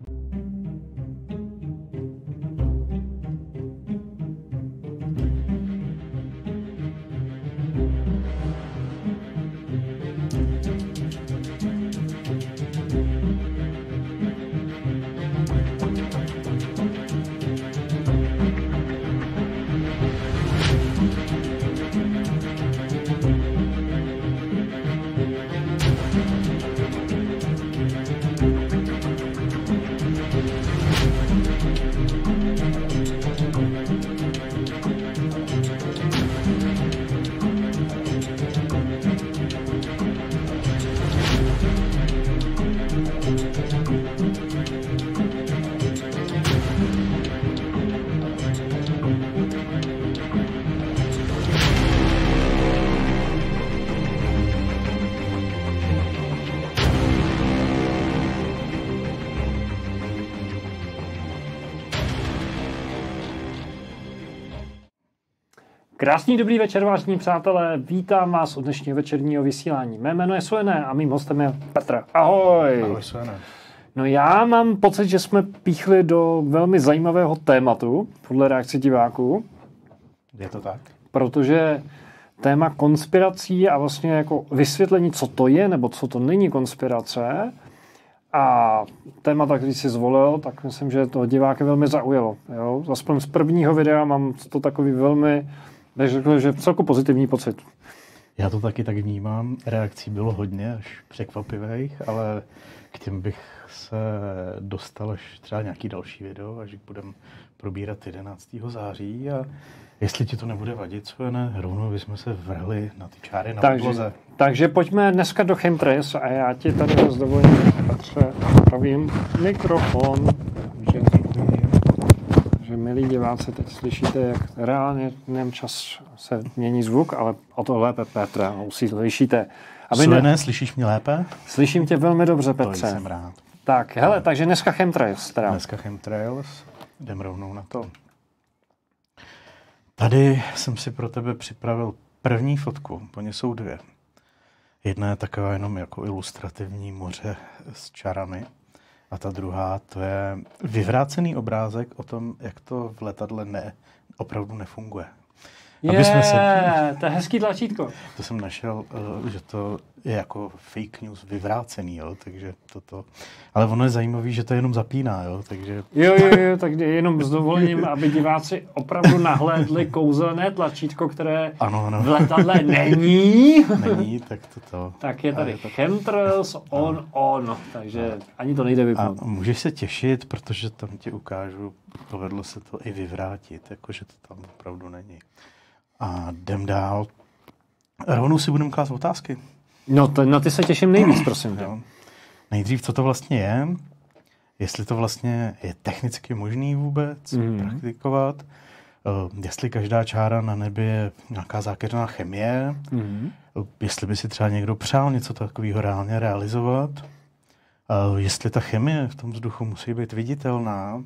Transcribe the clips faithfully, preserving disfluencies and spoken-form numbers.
Krásný dobrý večer, vážení přátelé. Vítám vás od dnešního večerního vysílání. Mé jméno je Sojené a mým hostem je Petr. Ahoj. Ahoj, Sojené. No já mám pocit, že jsme píchli do velmi zajímavého tématu, podle reakce diváků. Je to tak? Protože téma konspirací a vlastně jako vysvětlení, co to je, nebo co to není konspirace, a témata, který jsi zvolil, tak myslím, že to diváky velmi zaujalo. Jo? Aspoň z prvního videa mám to takový velmi, bych řekl, že celku pozitivní pocit. Já to taky tak vnímám. Reakcí bylo hodně, až překvapivých, ale k těm bych se dostal až třeba nějaký další video, až budeme probírat jedenáctého září. A jestli ti to nebude vadit, co ne, rovnou bychom se vrhli na ty čáry na podloze. Takže pojďme dneska do Chemtrails a já ti tady s dovolením, Petře, pravím mikrofon, že, že milí diváci, teď slyšíte, jak reálně nevím, čas se mění zvuk, ale o to lépe, Petra, už slyšíte. Aby ne... ne, slyšíš mě lépe? Slyším tě velmi dobře, Petře. To jsem rád. Tak, hele, takže dneska Chemtrails. Teda. Dneska Chemtrails, jdem rovnou na to. Tady jsem si pro tebe připravil první fotku, po ně jsou dvě. Jedna je taková jenom jako ilustrativní moře s čarami a ta druhá to je vyvrácený obrázek o tom, jak to v letadle ne, opravdu nefunguje. Je, se... to je hezký tlačítko. To jsem našel, že to je jako fake news vyvrácený, jo, takže toto. Ale ono je zajímavý, že to jenom zapíná, jo, takže... Jo, jo, jo, tak jenom s dovolením, aby diváci opravdu nahlédli kouzelné tlačítko, které ano, ano. v letadle není. Není, tak toto. Tak je tady to... Chemtrails on, no. on, takže no. ani to nejde vypnout. A můžeš se těšit, protože tam ti ukážu, povedlo se to i vyvrátit, jakože to tam opravdu není. A jdem dál. Rovnou si budeme klást otázky. No, to, no ty se těším nejvíc, prosím. Jo. Nejdřív, co to vlastně je, jestli to vlastně je technicky možný vůbec mm. praktikovat, uh, jestli každá čára na nebi je nějaká zákeřná chemie, mm. uh, jestli by si třeba někdo přál něco takového reálně realizovat, uh, jestli ta chemie v tom vzduchu musí být viditelná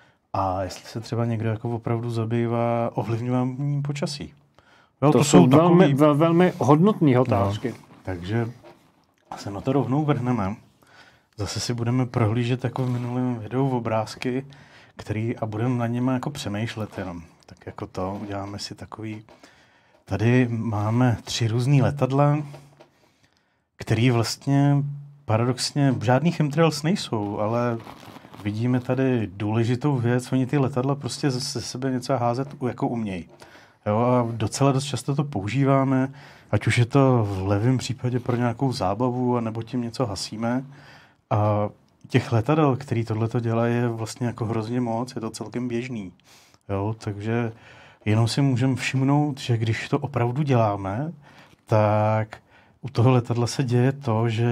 a jestli se třeba někdo jako opravdu zabývá ovlivňováním počasí. Jo, to, to jsou velmi, takový... vel, velmi hodnotné otázky. No, takže se na to rovnou vrhneme. Zase si budeme prohlížet jako v minulém videu obrázky, který a budeme na něm jako přemýšlet jenom. Tak jako to, uděláme si takový... Tady máme tři různý letadla, který vlastně paradoxně žádný chemtrails nejsou, ale vidíme tady důležitou věc, oni ty letadla prostě ze sebe něco házet jako umějí. Jo, a docela dost často to používáme, ať už je to v levém případě pro nějakou zábavu, anebo tím něco hasíme. A těch letadel, který tohleto dělají, je vlastně jako hrozně moc, je to celkem běžný. Jo, takže jenom si můžeme všimnout, že když to opravdu děláme, tak u toho letadla se děje to, že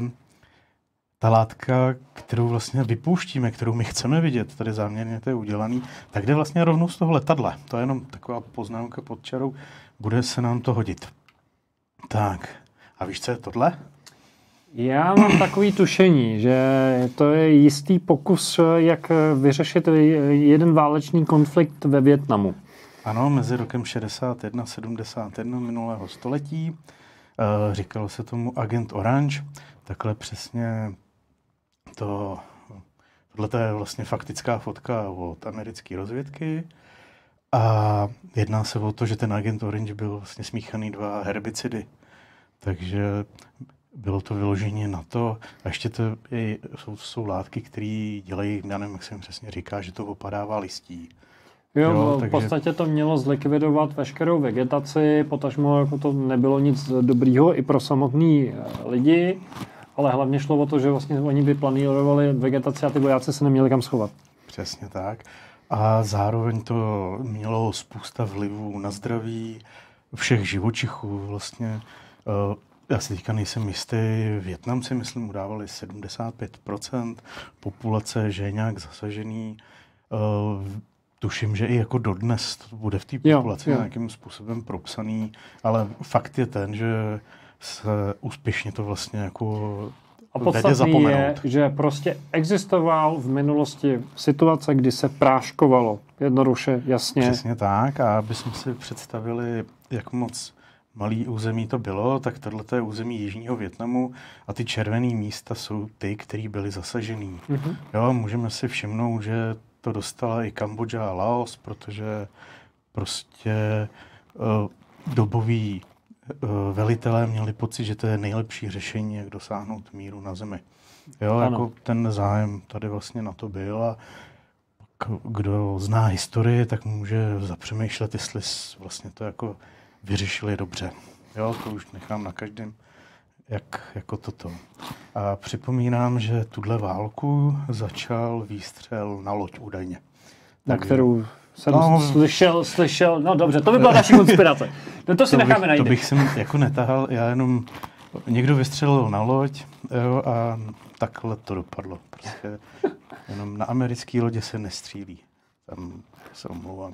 ta látka, kterou vlastně vypouštíme, kterou my chceme vidět, tady záměrně to je udělaný, tak jde vlastně rovnou z toho letadla. To je jenom taková poznámka pod čarou, bude se nám to hodit. Tak, a víš, co je tohle? Já mám takový tušení, že to je jistý pokus, jak vyřešit jeden válečný konflikt ve Vietnamu. Ano, mezi rokem šedesát jedna a sedmdesát jedna minulého století. Říkalo se tomu Agent Orange. Takhle přesně to, Tohle je vlastně faktická fotka od americké rozvědky a jedná se o to, že ten Agent Orange byl vlastně smíchaný dva herbicidy. Takže bylo to vyloženě na to. A ještě to je, jsou, jsou látky, které dělají, já nevím, jak se jim přesně říká, že to opadává listí. Jo, jo v takže... podstatě to mělo zlikvidovat veškerou vegetaci, potažmo jako to nebylo nic dobrýho i pro samotný lidi, ale hlavně šlo o to, že vlastně oni vyplanírovali vegetaci a ty vojáci se neměli kam schovat. Přesně tak. A zároveň to mělo spousta vlivů na zdraví všech živočichů. Vlastně, já si teďka nejsem jistý, Vietnamci, myslím, udávali sedmdesát pět procent populace, že je nějak zasažený. Tuším, že i jako dodnes to bude v té populaci jo, jo. nějakým způsobem propsaný, ale fakt je ten, že se úspěšně to vlastně jako a podstatný je, že prostě existoval v minulosti situace, kdy se práškovalo. Jednoduše, jasně. Přesně tak. A aby jsme si představili, jak moc malý území to bylo, tak tohle je území Jižního Vietnamu a ty červené místa jsou ty, které byly zasažený. Mm-hmm. Jo, můžeme si všimnout, že to dostala i Kambodža a Laos, protože prostě uh, doboví uh, velitelé měli pocit, že to je nejlepší řešení, jak dosáhnout míru na zemi. Jo, jako ten zájem tady vlastně na to byl a kdo zná historii, tak může zapřemýšlet, jestli vlastně to jako vyřešili dobře. Jo, to už nechám na každém, jak jako toto. A připomínám, že tuhle válku začal výstřel na loď údajně. Na tak, kterou jsem no, slyšel, slyšel, no dobře, to by byla naší konspirace. No to si to necháme najít. To bych sem jako netahal, já jenom, někdo vystřelil na loď, jo, a takhle to dopadlo. Prostě jenom na americké lodě se nestřílí. Tam se omlouvám.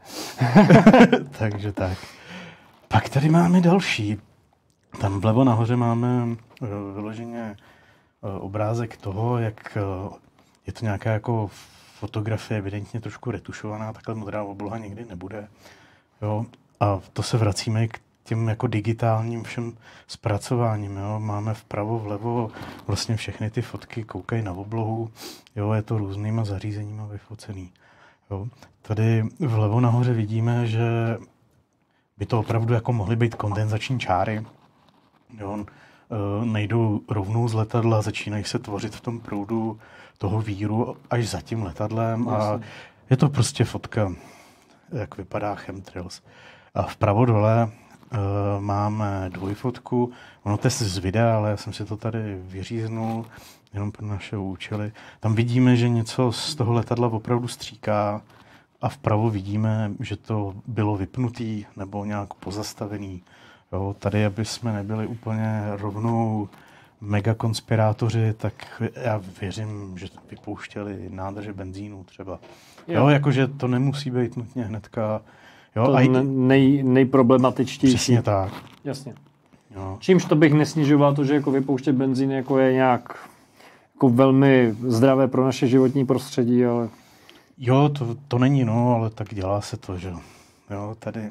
Takže tak. Pak tady máme další. Tam vlevo nahoře máme uh, vyloženě uh, obrázek toho, jak uh, je to nějaká jako fotografie, evidentně trošku retušovaná, takhle modrá obloha nikdy nebude. Jo? A to se vracíme k těm jako digitálním všem zpracováním. Jo? Máme vpravo, vlevo vlastně všechny ty fotky, koukají na oblohu, jo? Je to různýma zařízeníma vyfocený. Jo? Tady vlevo nahoře vidíme, že by to opravdu jako mohly být kondenzační čáry. Jo, nejdou rovnou z letadla, začínají se tvořit v tom proudu toho víru až za tím letadlem a je to prostě fotka, jak vypadá chemtrails. A vpravo dole uh, máme dvojfotku, ono to je z videa, ale já jsem si to tady vyříznul, jenom pro naše účely. Tam vidíme, že něco z toho letadla opravdu stříká a vpravo vidíme, že to bylo vypnutý nebo nějak pozastavený. Jo, tady, aby jsme nebyli úplně rovnou mega konspirátoři, tak já věřím, že vypouštěli nádrže benzínu třeba. Jo, jo jakože to nemusí být nutně hnedka. Jo, to a nej, nejproblematičtější. Přesně tak. Jasně. Jo. Čímž to bych nesnižoval, to, že jako vypouštět benzín jako je nějak jako velmi zdravé pro naše životní prostředí, ale... Jo, to, to není, no, ale tak dělá se to, že jo, tady...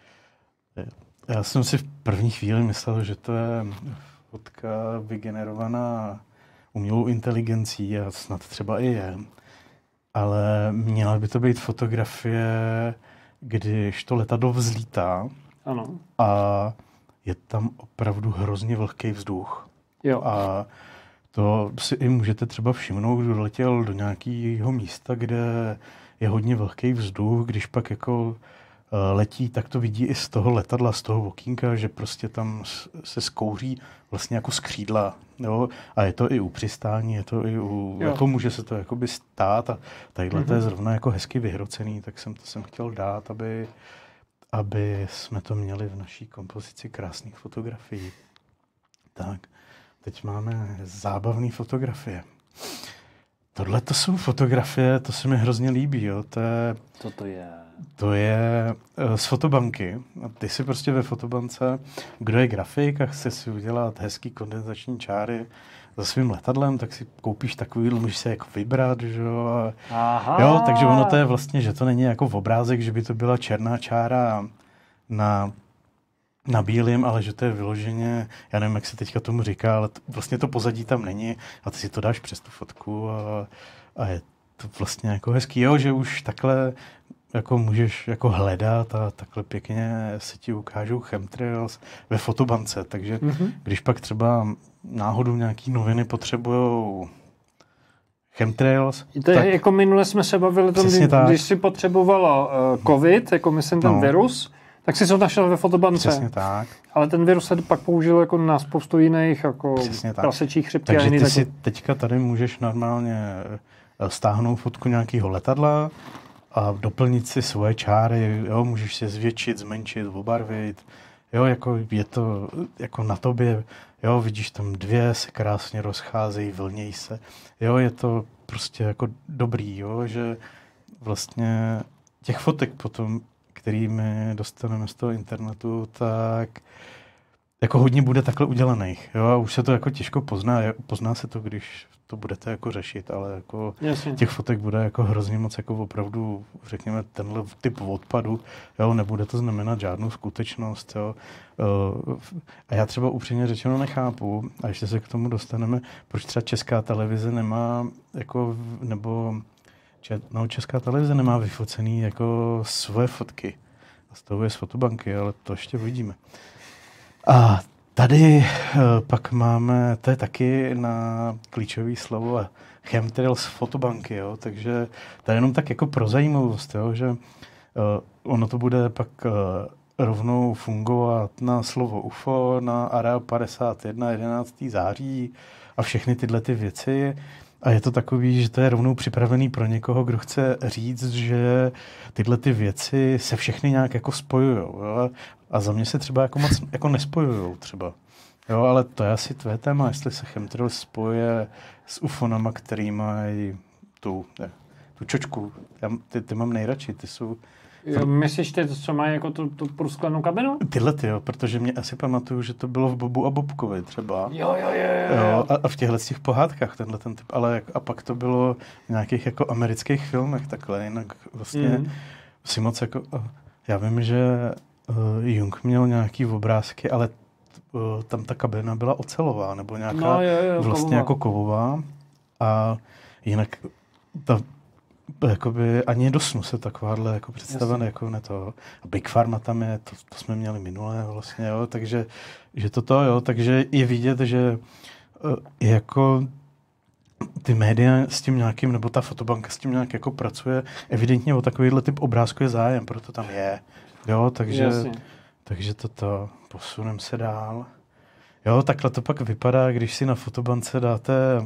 Já jsem si v první chvíli myslel, že to je fotka vygenerovaná umělou inteligencí a snad třeba i je. Ale měla by to být fotografie, když to letadlo vzlítá. Ano. A je tam opravdu hrozně vlhký vzduch. Jo. A to si i můžete třeba všimnout, že letěl do nějakého místa, kde je hodně vlhký vzduch, když pak jako letí, tak to vidí i z toho letadla, z toho okýnka, že prostě tam se zkouří vlastně jako z křídla. Jo? A je to i u přistání, je to i u... Jo. Jako může se to jakoby stát a tadyhle mm-hmm. to je zrovna jako hezky vyhrocený, tak jsem to jsem chtěl dát, aby, aby jsme to měli v naší kompozici krásných fotografií. Tak, teď máme zábavné fotografie. Tohle to jsou fotografie, to se mi hrozně líbí. Jo? To je, Co to je? To je uh, z fotobanky. A ty si prostě ve fotobance, kdo je grafik a chce si udělat hezký kondenzační čáry za svým letadlem, tak si koupíš takový, můžeš se jako vybrat, že jo. Aha. Jo, takže ono to je vlastně, že to není jako v obrázek, že by to byla černá čára na, na bílým, ale že to je vyloženě, já nevím, jak se teďka tomu říká, ale to, vlastně to pozadí tam není a ty si to dáš přes tu fotku a, a je to vlastně jako hezký, jo, že už takhle jako můžeš jako hledat a takhle pěkně se ti ukážou chemtrails ve fotobance, takže mm-hmm. když pak třeba náhodou nějaký noviny potřebujou chemtrails. To je, tak, jako minule jsme se bavili tom, kdy, když si potřebovala uh, covid, jako myslím ten no. virus, tak si to našel ve fotobance. Přesně tak. Ale ten virus se pak použil jako na spoustu jiných jako prasečí chřipky. Takže a jiný ty taky. si teďka tady můžeš normálně stáhnout fotku nějakého letadla a doplnit si svoje čáry, jo, můžeš se zvětšit, zmenšit, obarvit. Jo, jako je to jako na tobě, jo, vidíš tam dvě se krásně rozcházejí, vlnějí se. Jo, je to prostě jako dobrý, jo, že vlastně těch fotek potom, kterými dostaneme z toho internetu, tak jako hodně bude takhle udělaných. Jo, a už se to jako těžko pozná. Pozná se to, když to budete jako řešit, ale jako Jasně. těch fotek bude jako hrozně moc jako opravdu, řekněme, tenhle typ odpadu, jo, nebude to znamenat žádnou skutečnost, jo. A já třeba upřímně řečeno nechápu, a ještě se k tomu dostaneme, proč třeba Česká televize nemá jako, nebo no, Česká televize nemá vyfocený jako svoje fotky. A z toho je z fotobanky, ale to ještě uvidíme. A tady uh, pak máme, to je taky na klíčové slovo chemtrails fotobanky, jo, takže to je jenom tak jako pro zajímavost, jo, že uh, ono to bude pak uh, rovnou fungovat na slovo U F O, na Area padesát jedna, jedenáctého září a všechny tyhle ty věci. A je to takový, že to je rovnou připravený pro někoho, kdo chce říct, že tyhle ty věci se všechny nějak jako spojujou. Jo? A za mě se třeba jako moc jako nespojujou třeba. Jo, ale to je asi tvé téma, jestli se chemtrail spojuje s ufonama, který mají tu, ne, tu čočku. Já, ty, ty mám nejradši, ty jsou... Jo, myslíš ty, co mají jako tu, tu průsklenou kabinu? Tyhle ty, jo, protože mě asi pamatuju, že to bylo v Bobu a Bobkovi třeba. Jo, jo, jo, jo. jo a, a v těchhle těch pohádkách tenhle ten typ, ale a pak to bylo v nějakých jako amerických filmech takhle, jinak vlastně mm. si moc jako, já vím, že uh, Jung měl nějaký obrázky, ale uh, tam ta kabina byla ocelová, nebo nějaká no, jo, jo, vlastně kovová. jako kovová a jinak ta jakoby ani do snu se takováhle jako představené jako ne to. A Big Pharma tam je, to, to jsme měli minulé vlastně, jo, takže že toto, jo, takže je vidět, že uh, jako ty média s tím nějakým, nebo ta fotobanka s tím nějak jako pracuje, evidentně o takovýhle typ obrázku je zájem, proto tam je, jo, takže, Jasně. takže toto, posunem se dál. Jo, takhle to pak vypadá, když si na fotobance dáte uh,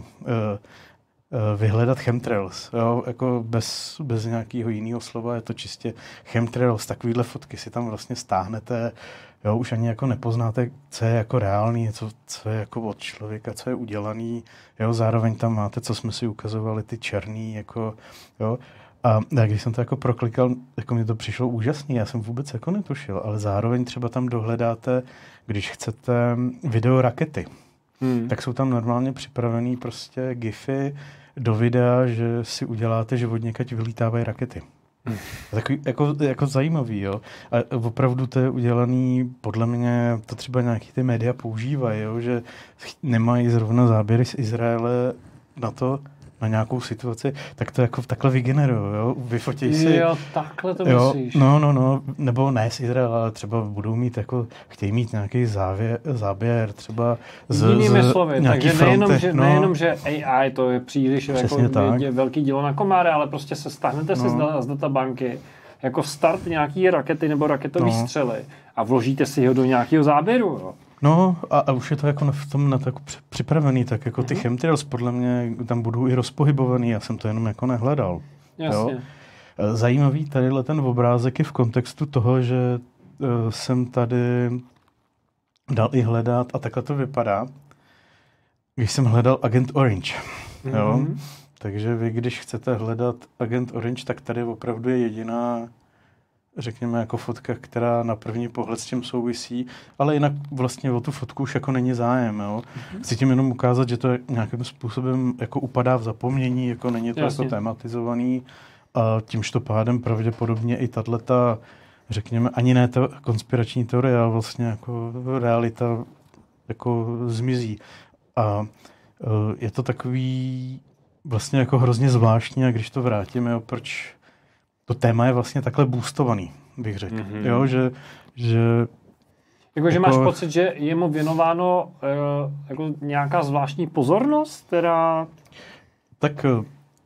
vyhledat chemtrails, jo, jako bez, bez nějakého jiného slova, je to čistě chemtrails, takovýhle fotky si tam vlastně stáhnete, jo, už ani jako nepoznáte, co je jako reálný, co, co je jako od člověka, co je udělaný, jo, zároveň tam máte, co jsme si ukazovali, ty černý, jako, jo, a když jsem to jako proklikal, jako mi to přišlo úžasný, já jsem vůbec jako netušil, ale zároveň třeba tam dohledáte, když chcete video rakety, hmm. tak jsou tam normálně připravený prostě gify do videa, že si uděláte, že od někaď vylítávají rakety. Hmm. Takový jako, jako zajímavý, jo. A opravdu to je udělaný, podle mě, to třeba nějaký ty média používají, jo, že nemají zrovna záběry z Izraele na to, na nějakou situaci, tak to jako takhle vygenerujou, jo, vyfotěj si. Jo, takhle to jo, myslíš. No, no, no, nebo ne z Izraela, ale třeba budou mít jako, chtějí mít nějaký závěr, záběr, třeba z, jinými z slovy, takže fronty, nejenom, že, no. nejenom, že A I to je příliš jako tak. velký dílo na komáře, ale prostě se stáhnete no. se z databanky jako start nějaký rakety nebo raketový no. střely a vložíte si ho do nějakého záběru, jo. No a, a už je to jako v tom na to jako připravený, tak jako ty chemtrails podle mě tam budou i rozpohybovaný, já jsem to jenom jako nehledal. Jasně. Jo? Zajímavý tadyhle ten obrázek je v kontextu toho, že uh, jsem tady dal i hledat a takhle to vypadá, když jsem hledal Agent Orange. Mm-hmm. Jo? Takže vy, když chcete hledat Agent Orange, tak tady opravdu je jediná, řekněme, jako fotka, která na první pohled s tím souvisí, ale jinak vlastně o tu fotku už jako není zájem, jo. Mm-hmm. Chci tím jenom ukázat, že to je nějakým způsobem jako upadá v zapomnění, jako není to Jasně. jako tematizovaný a tímž to pádem pravděpodobně i tato, řekněme, ani ne to konspirační teorie, ale vlastně jako realita jako zmizí. A je to takový vlastně jako hrozně zvláštní, a když to vrátíme, jo, proč to téma je vlastně takhle boostovaný, bych řekl. Mm-hmm. Jo, že, že Jako, že jako... máš pocit, že je mu věnováno uh, jako nějaká zvláštní pozornost, která... Tak uh,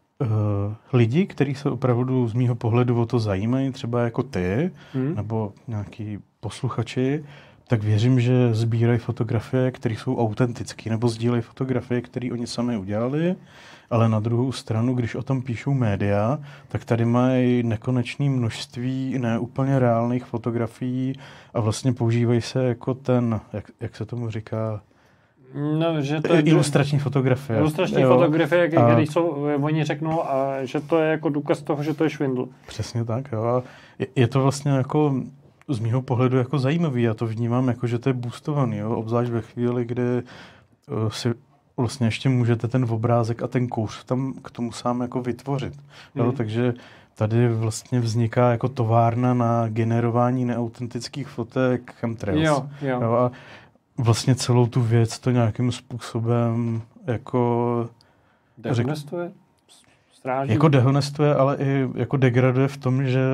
lidi, kteří se opravdu z mýho pohledu o to zajímají, třeba jako ty, hmm. nebo nějaký posluchači, tak věřím, že sbírají fotografie, které jsou autentické, nebo sdílejí fotografie, které oni sami udělali, ale na druhou stranu, když o tom píšou média, tak tady mají nekonečné množství neúplně reálných fotografií a vlastně používají se jako ten, jak, jak se tomu říká, no, že to je ilustrační fotografie. Ilustrační jo. fotografie, které jsou, oni řeknou, a že to je jako důkaz toho, že to je švindl. Přesně tak, jo. A je, je to vlastně jako z mýho pohledu jako zajímavý. Já to vnímám jako, že to je boostovaný, jo. Obzvlášť ve chvíli, kdy uh, si vlastně ještě můžete ten obrázek a ten kouř tam k tomu sám jako vytvořit. Jo. Hmm. Takže tady vlastně vzniká jako továrna na generování neautentických fotek chemtrails. Jo, jo. Jo. A vlastně celou tu věc to nějakým způsobem jako... Dehonestuje? Stráží? Jako dehonestuje, ale i jako degraduje v tom, že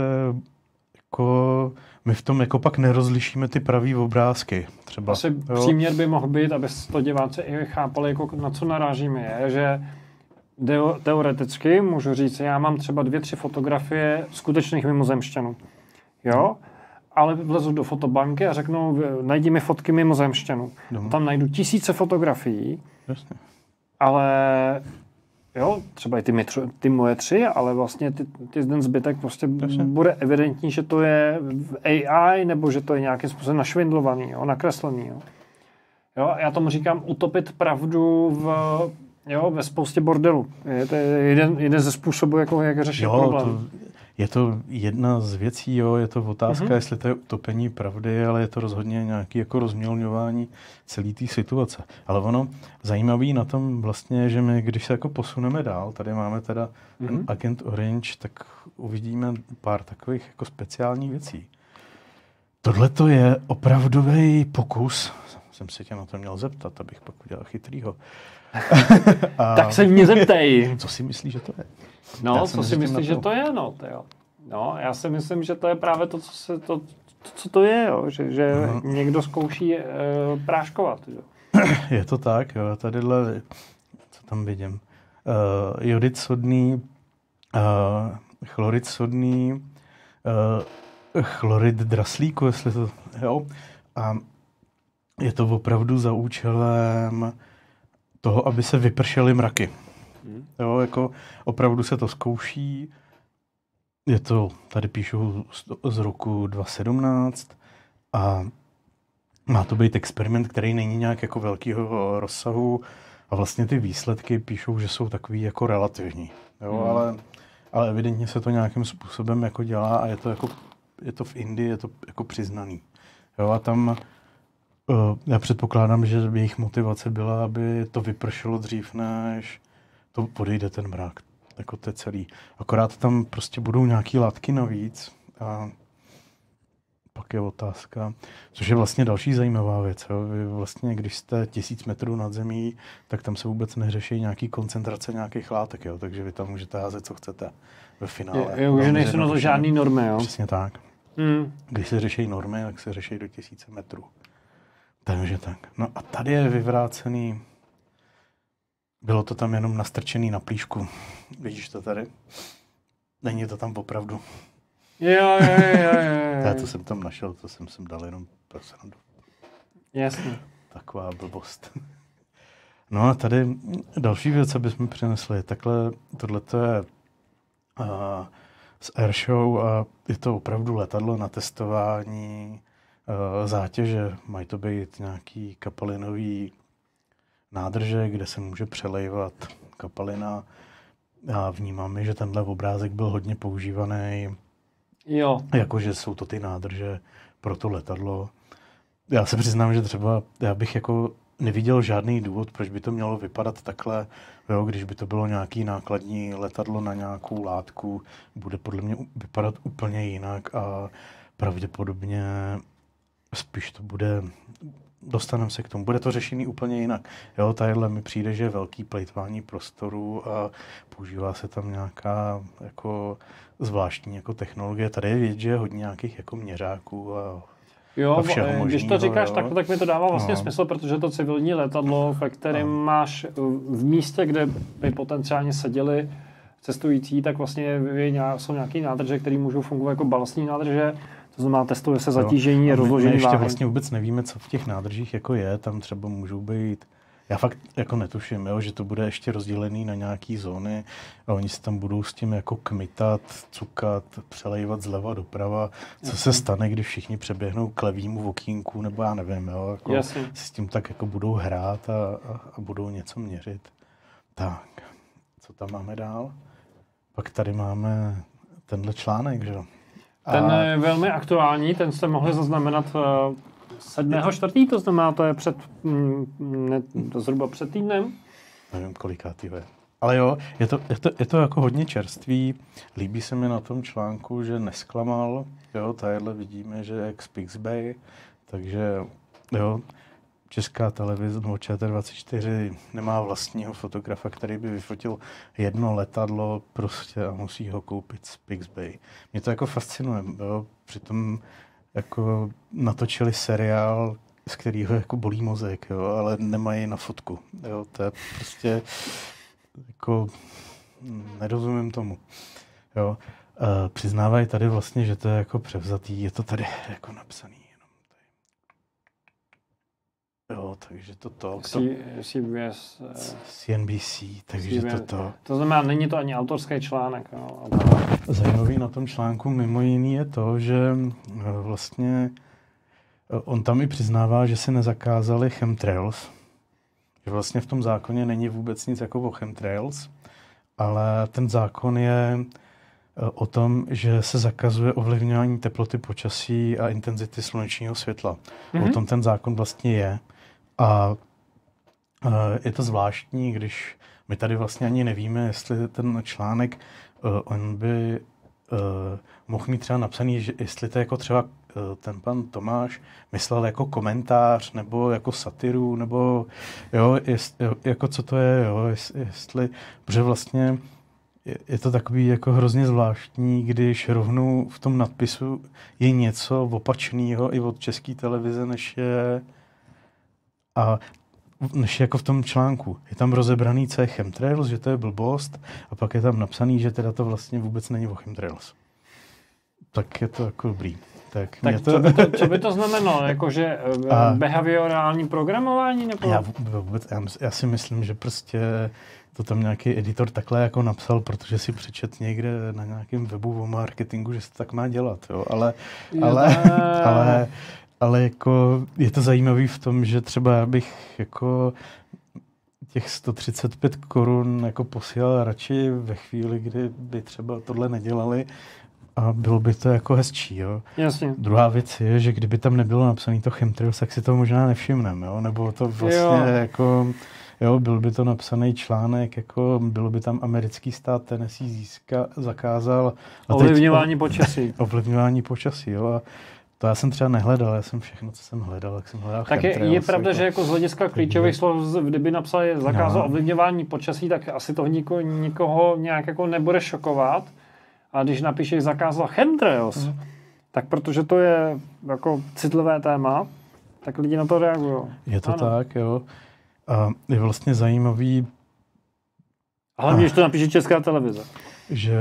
jako my v tom jako pak nerozlišíme ty pravý obrázky. Třeba. Asi jo? Příměr by mohl být, aby to diváci i chápali, jako na co narážíme, je, že teoreticky můžu říct, já mám třeba dvě, tři fotografie skutečných mimozemšťanů. Jo? Ale vlezu do fotobanky a řeknou, najdi mi fotky mimozemšťanů. Tam najdu tisíce fotografií, Jasně. ale jo, třeba i ty, my, ty moje tři, ale vlastně ty, ty ten zbytek prostě Jasně. bude evidentní, že to je A I, nebo že to je nějakým způsobem našvindlovaný, jo, nakreslený. Jo. Jo, já tomu říkám utopit pravdu v, jo, ve spoustě bordelu. Je to jeden, jeden ze způsobů, jako, jak řešit jo, problém. To... Je to jedna z věcí, jo, je to otázka, mm-hmm. jestli to je utopení pravdy, ale je to rozhodně nějaké jako rozmělňování celé té situace. Ale ono zajímavé na tom vlastně, že my, když se jako posuneme dál, tady máme teda mm-hmm. ten Agent Orange, tak uvidíme pár takových jako speciálních věcí. Tohle to je opravdový pokus, jsem se tě na to měl zeptat, abych pak udělal chytrýho. A tak se mě zeptej. Co si myslíš, že to je? No, co si myslíš, že to je, no, tyjo. No, já si myslím, že to je právě to, co, se, to, to, co to je, jo, že, že uh-huh. někdo zkouší e, práškovat. Jo. Je to tak, jo, tadyhle, co tam vidím, uh, jodid sodný, uh, chlorid sodný, uh, chlorid draslíku, jestli to, jo, a je to opravdu za účelem toho, aby se vypršely mraky. Hmm. Jo, jako opravdu se to zkouší. Je to, tady píšu z roku dva tisíce sedmnáct a má to být experiment, který není nějak jako velkého rozsahu a vlastně ty výsledky píšou, že jsou takový jako relativní. Jo, hmm. ale, ale evidentně se to nějakým způsobem jako dělá a je to jako, je to v Indii, je to jako přiznaný. Jo, a tam uh, já předpokládám, že jejich motivace byla, aby to vypršelo dřív, než to odejde ten mrak. Jako to je celý. Akorát tam prostě budou nějaký látky navíc a pak je otázka, což je vlastně další zajímavá věc. Jo. Vy vlastně, když jste tisíc metrů nad zemí, tak tam se vůbec neřeší nějaký koncentrace nějakých látek, jo. Takže vy tam můžete házet, co chcete ve finále. Je, je, že nejsou na to žádný normy, jo? Přesně tak. Hmm. Když se řeší normy, tak se řeší do tisíce metrů. Takže tak. No a tady je vyvrácený. Bylo to tam jenom nastrčený na plíšku. Vidíš to tady? Není to tam opravdu. Jo, jo, jo, jo. Já to jsem tam našel, to jsem sem dal jenom pro srandu. Jasně. Taková blbost. No a tady další věc, aby jsme přinesli. Takhle, tohleto je uh, z Airshow a je to opravdu letadlo na testování uh, zátěže. Mají to být nějaký kapalinový nádrže, kde se může přelejvat kapalina. Já vnímám, že tenhle obrázek byl hodně používaný. Jo. Jakože jsou to ty nádrže pro to letadlo. Já se přiznám, že třeba já bych jako neviděl žádný důvod, proč by to mělo vypadat takhle. Jo, když by to bylo nějaký nákladní letadlo na nějakou látku, bude podle mě vypadat úplně jinak a pravděpodobně spíš to bude, dostaneme se k tomu, bude to řešený úplně jinak. Jo, tadyhle mi přijde, že je velký plejtvání prostoru a používá se tam nějaká jako zvláštní jako technologie. Tady je vidět, že je hodně nějakých jako měřáků a Jo, když to říkáš jo. tak, tak mi to dává vlastně no. smysl, protože to civilní letadlo, ve kterém no. máš v místě, kde by potenciálně seděli cestující, tak vlastně jsou nějaké nádrže, které můžou fungovat jako balastní nádrže. To znamená, testuje se zatížení a rozložení ještě váhy. vlastně vůbec nevíme, co v těch nádržích jako je. Tam třeba můžou být... Já fakt jako netuším, jo, že to bude ještě rozdělený na nějaký zóny a oni se tam budou s tím jako kmitat, cukat, přelejvat zleva doprava. Co Jasně. se stane, když všichni přeběhnou k levýmu okýnku, nebo já nevím, jo, jako si s tím tak jako budou hrát a, a, a budou něco měřit. Tak, co tam máme dál? Pak tady máme tenhle článek, že jo? Ten je velmi aktuální, ten jste mohli zaznamenat sedmého čtvrtého to znamená, to je před, ne, to zhruba před týdnem. Nevím, kolikátý je. Ale jo, je to, je, to, je to jako hodně čerstvý. Líbí se mi na tom článku, že nesklamal. Jo, tadyhle vidíme, že je ex-Pixbay, takže jo, Česká televize, nebo Č T dvacet čtyři nemá vlastního fotografa, který by vyfotil jedno letadlo prostě a musí ho koupit z Pixbay. Mě to jako fascinuje, jo, přitom jako natočili seriál, z kterého jako bolí mozek, jo, ale nemají na fotku. Jo, to je prostě jako nerozumím tomu. Jo. E, přiznávají tady vlastně, že to je jako převzatý, je to tady jako napsaný. Jo, takže to to. C B S. C N B C, takže to to. To znamená, není to ani autorský článek. Jo. Zajímavý na tom článku mimo jiný je to, že vlastně on tam i přiznává, že si nezakázali chemtrails. Že vlastně v tom zákoně není vůbec nic jako o chemtrails, ale ten zákon je o tom, že se zakazuje ovlivňování teploty počasí a intenzity slunečního světla. Mm-hmm. O tom ten zákon vlastně je. A je to zvláštní, když my tady vlastně ani nevíme, jestli ten článek, on by mohl mít třeba napsaný, že jestli to jako třeba ten pan Tomáš myslel jako komentář, nebo jako satiru, nebo jo, jest, jako co to je, jo, jestli, protože vlastně je, je to takový jako hrozně zvláštní, když rovnou v tom nadpisu je něco opačného i od České televize, než je a než jako v tom článku. Je tam rozebraný, co je chemtrails, že to je blbost, a pak je tam napsaný, že teda to vlastně vůbec není o chemtrails. Tak je to jako dobrý. Tak, tak to... Co, by to, co by to znamenalo? Jakože a... behaviorální programování? Nebo... Já, vůbec, já, já si myslím, že prostě to tam nějaký editor takhle jako napsal, protože si přečet někde na nějakém webu o marketingu, že se to tak má dělat. Jo? Ale, ale, ale, ale jako je to zajímavý v tom, že třeba já bych jako těch sto třicet pět korun jako posílal radši ve chvíli, kdy by třeba tohle nedělali, a bylo by to jako hezčí, jo. Jasně. Druhá věc je, že kdyby tam nebylo napsaný to chemtrails, tak si to možná nevšimneme, jo. Nebo to vlastně jo. jako, jo, byl by to napsaný článek, jako bylo by tam americký stát Tennessee získa, zakázal. Ovlivňování počasí. Ovlivňování počasí, jo. A to já jsem třeba nehledal, já jsem všechno, co jsem hledal, jak jsem hledal tak je, je pravda, jako, že jako z hlediska klíčových slov, kdyby napsali zakázal no. ovlivňování počasí, tak asi to niko, nikoho nějak jako nebude šokovat. A když napíšeš zakázal chemtrails, mm. tak protože to je jako citlivé téma, tak lidi na to reagují. Je to ano. tak, jo. A je vlastně zajímavý... Ale když to napíše Česká televize. Že...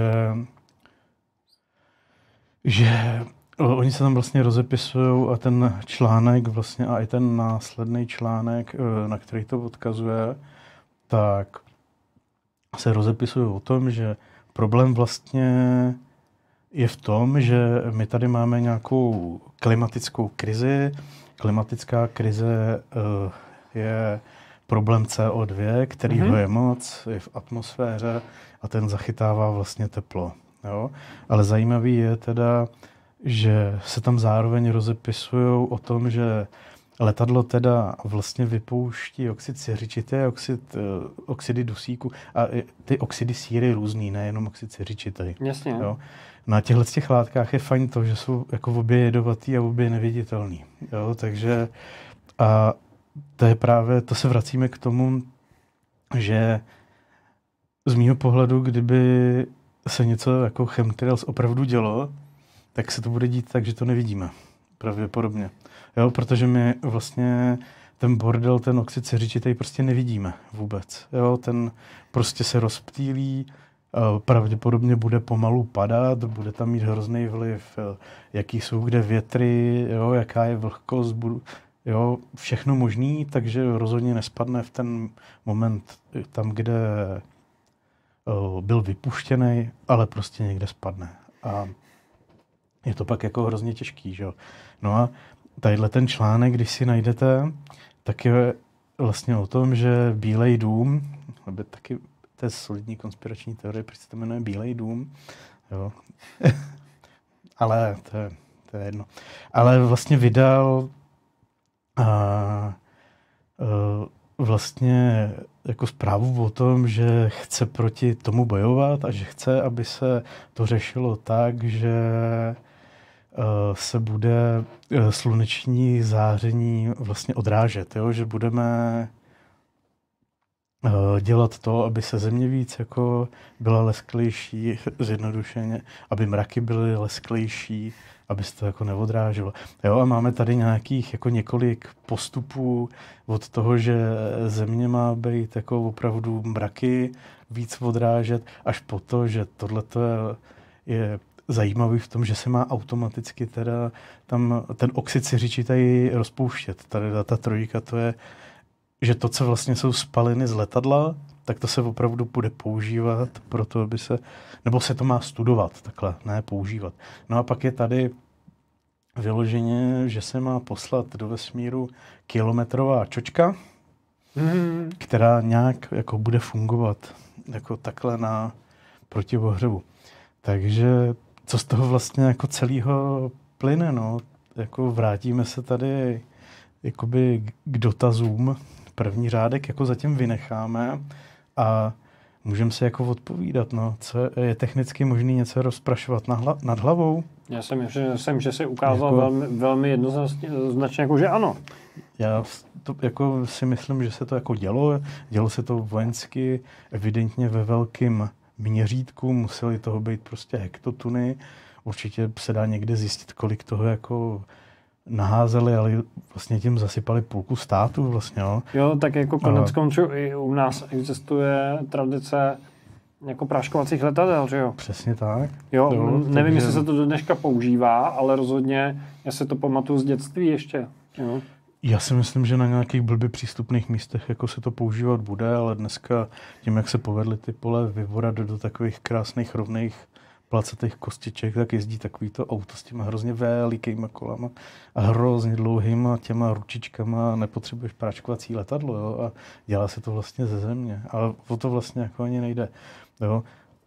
Že... Oni se tam vlastně rozepisují a ten článek vlastně a i ten následný článek, na který to odkazuje, tak se rozepisují o tom, že problém vlastně je v tom, že my tady máme nějakou klimatickou krizi. Klimatická krize uh, je problém C O dva, kterýho mm-hmm. je moc, je v atmosféře a ten zachytává vlastně teplo. Jo? Ale zajímavý je teda, že se tam zároveň rozepisují o tom, že letadlo teda vlastně vypouští oxid siřičitý, oxid, oxidy dusíku a ty oxidy síry různý, nejenom oxid siřičitý. Jasně. Jo. Na těchto těch látkách je fajn to, že jsou jako obě jedovatý a obě neviditelný. Jo, takže a to je právě, to se vracíme k tomu, že z mýho pohledu, kdyby se něco jako chemtrails opravdu dělo, tak se to bude dít tak, že to nevidíme. Pravděpodobně. Jo, protože my vlastně ten bordel, ten oxid siřičitý prostě nevidíme vůbec. Jo, ten prostě se rozptýlí, pravděpodobně bude pomalu padat, bude tam mít hrozný vliv, jaký jsou kde větry, jo, jaká je vlhkost, budu, jo, všechno možný, takže rozhodně nespadne v ten moment tam, kde o, byl vypuštěný, ale prostě někde spadne. A je to pak jako hrozně těžký, že jo. No a tadyhle ten článek, když si najdete, tak je vlastně o tom, že Bílej dům, nebo taky to je solidní konspirační teorie, proč se to jmenuje Bílej dům, jo. Ale to je, to je jedno. Ale vlastně vydal a, a, vlastně jako zprávu o tom, že chce proti tomu bojovat a že chce, aby se to řešilo tak, že se bude sluneční záření vlastně odrážet, jo? Že budeme dělat to, aby se země víc jako byla lesklejší, zjednodušeně, aby mraky byly lesklejší, aby se to jako neodráželo. Jo, a máme tady nějakých jako několik postupů od toho, že země má být jako opravdu mraky víc odrážet, až po to, že tohleto je, je zajímavý v tom, že se má automaticky teda tam ten oxid siřičitý rozpouštět. Tady ta trojka, to je, že to, co vlastně jsou spaliny z letadla, tak to se opravdu bude používat pro to, aby se, nebo se to má studovat takhle, ne používat. No a pak je tady vyloženě, že se má poslat do vesmíru kilometrová čočka, mm. která nějak jako bude fungovat jako takhle na proti ohřevu. Takže co z toho vlastně jako celého plyne, no? Jako vrátíme se tady jakoby k dotazům. První řádek jako zatím vynecháme a můžeme si jako odpovídat, no. Co je technicky možný něco rozprašovat na hla, nad hlavou? Já jsem, že, jsem, že se ukázal jako, velmi, velmi jednoznačně, jako že ano. Já to, jako si myslím, že se to jako dělo. Dělo se to vojensky, evidentně ve velkém měřítku, museli toho být prostě hektotuny. Určitě se dá někde zjistit, kolik toho jako naházeli, ale vlastně tím zasypali půlku státu vlastně, jo. Jo, tak jako konec konců i u nás existuje tradice jako práškovacích letadel, že jo? Přesně tak. Jo, jo nevím, takže jestli se to do dneška používá, ale rozhodně já se to pamatuju z dětství ještě, jo. Já si myslím, že na nějakých blbě přístupných místech jako se to používat bude, ale dneska tím, jak se povedly ty pole vyvorat do, do takových krásných rovných placatých kostiček, tak jezdí takovýto auto s těma hrozně velikýma kolama a hrozně dlouhýma těma ručičkama, nepotřebuješ práčkovací letadlo, jo, a dělá se to vlastně ze země, ale o to vlastně jako ani nejde, jo.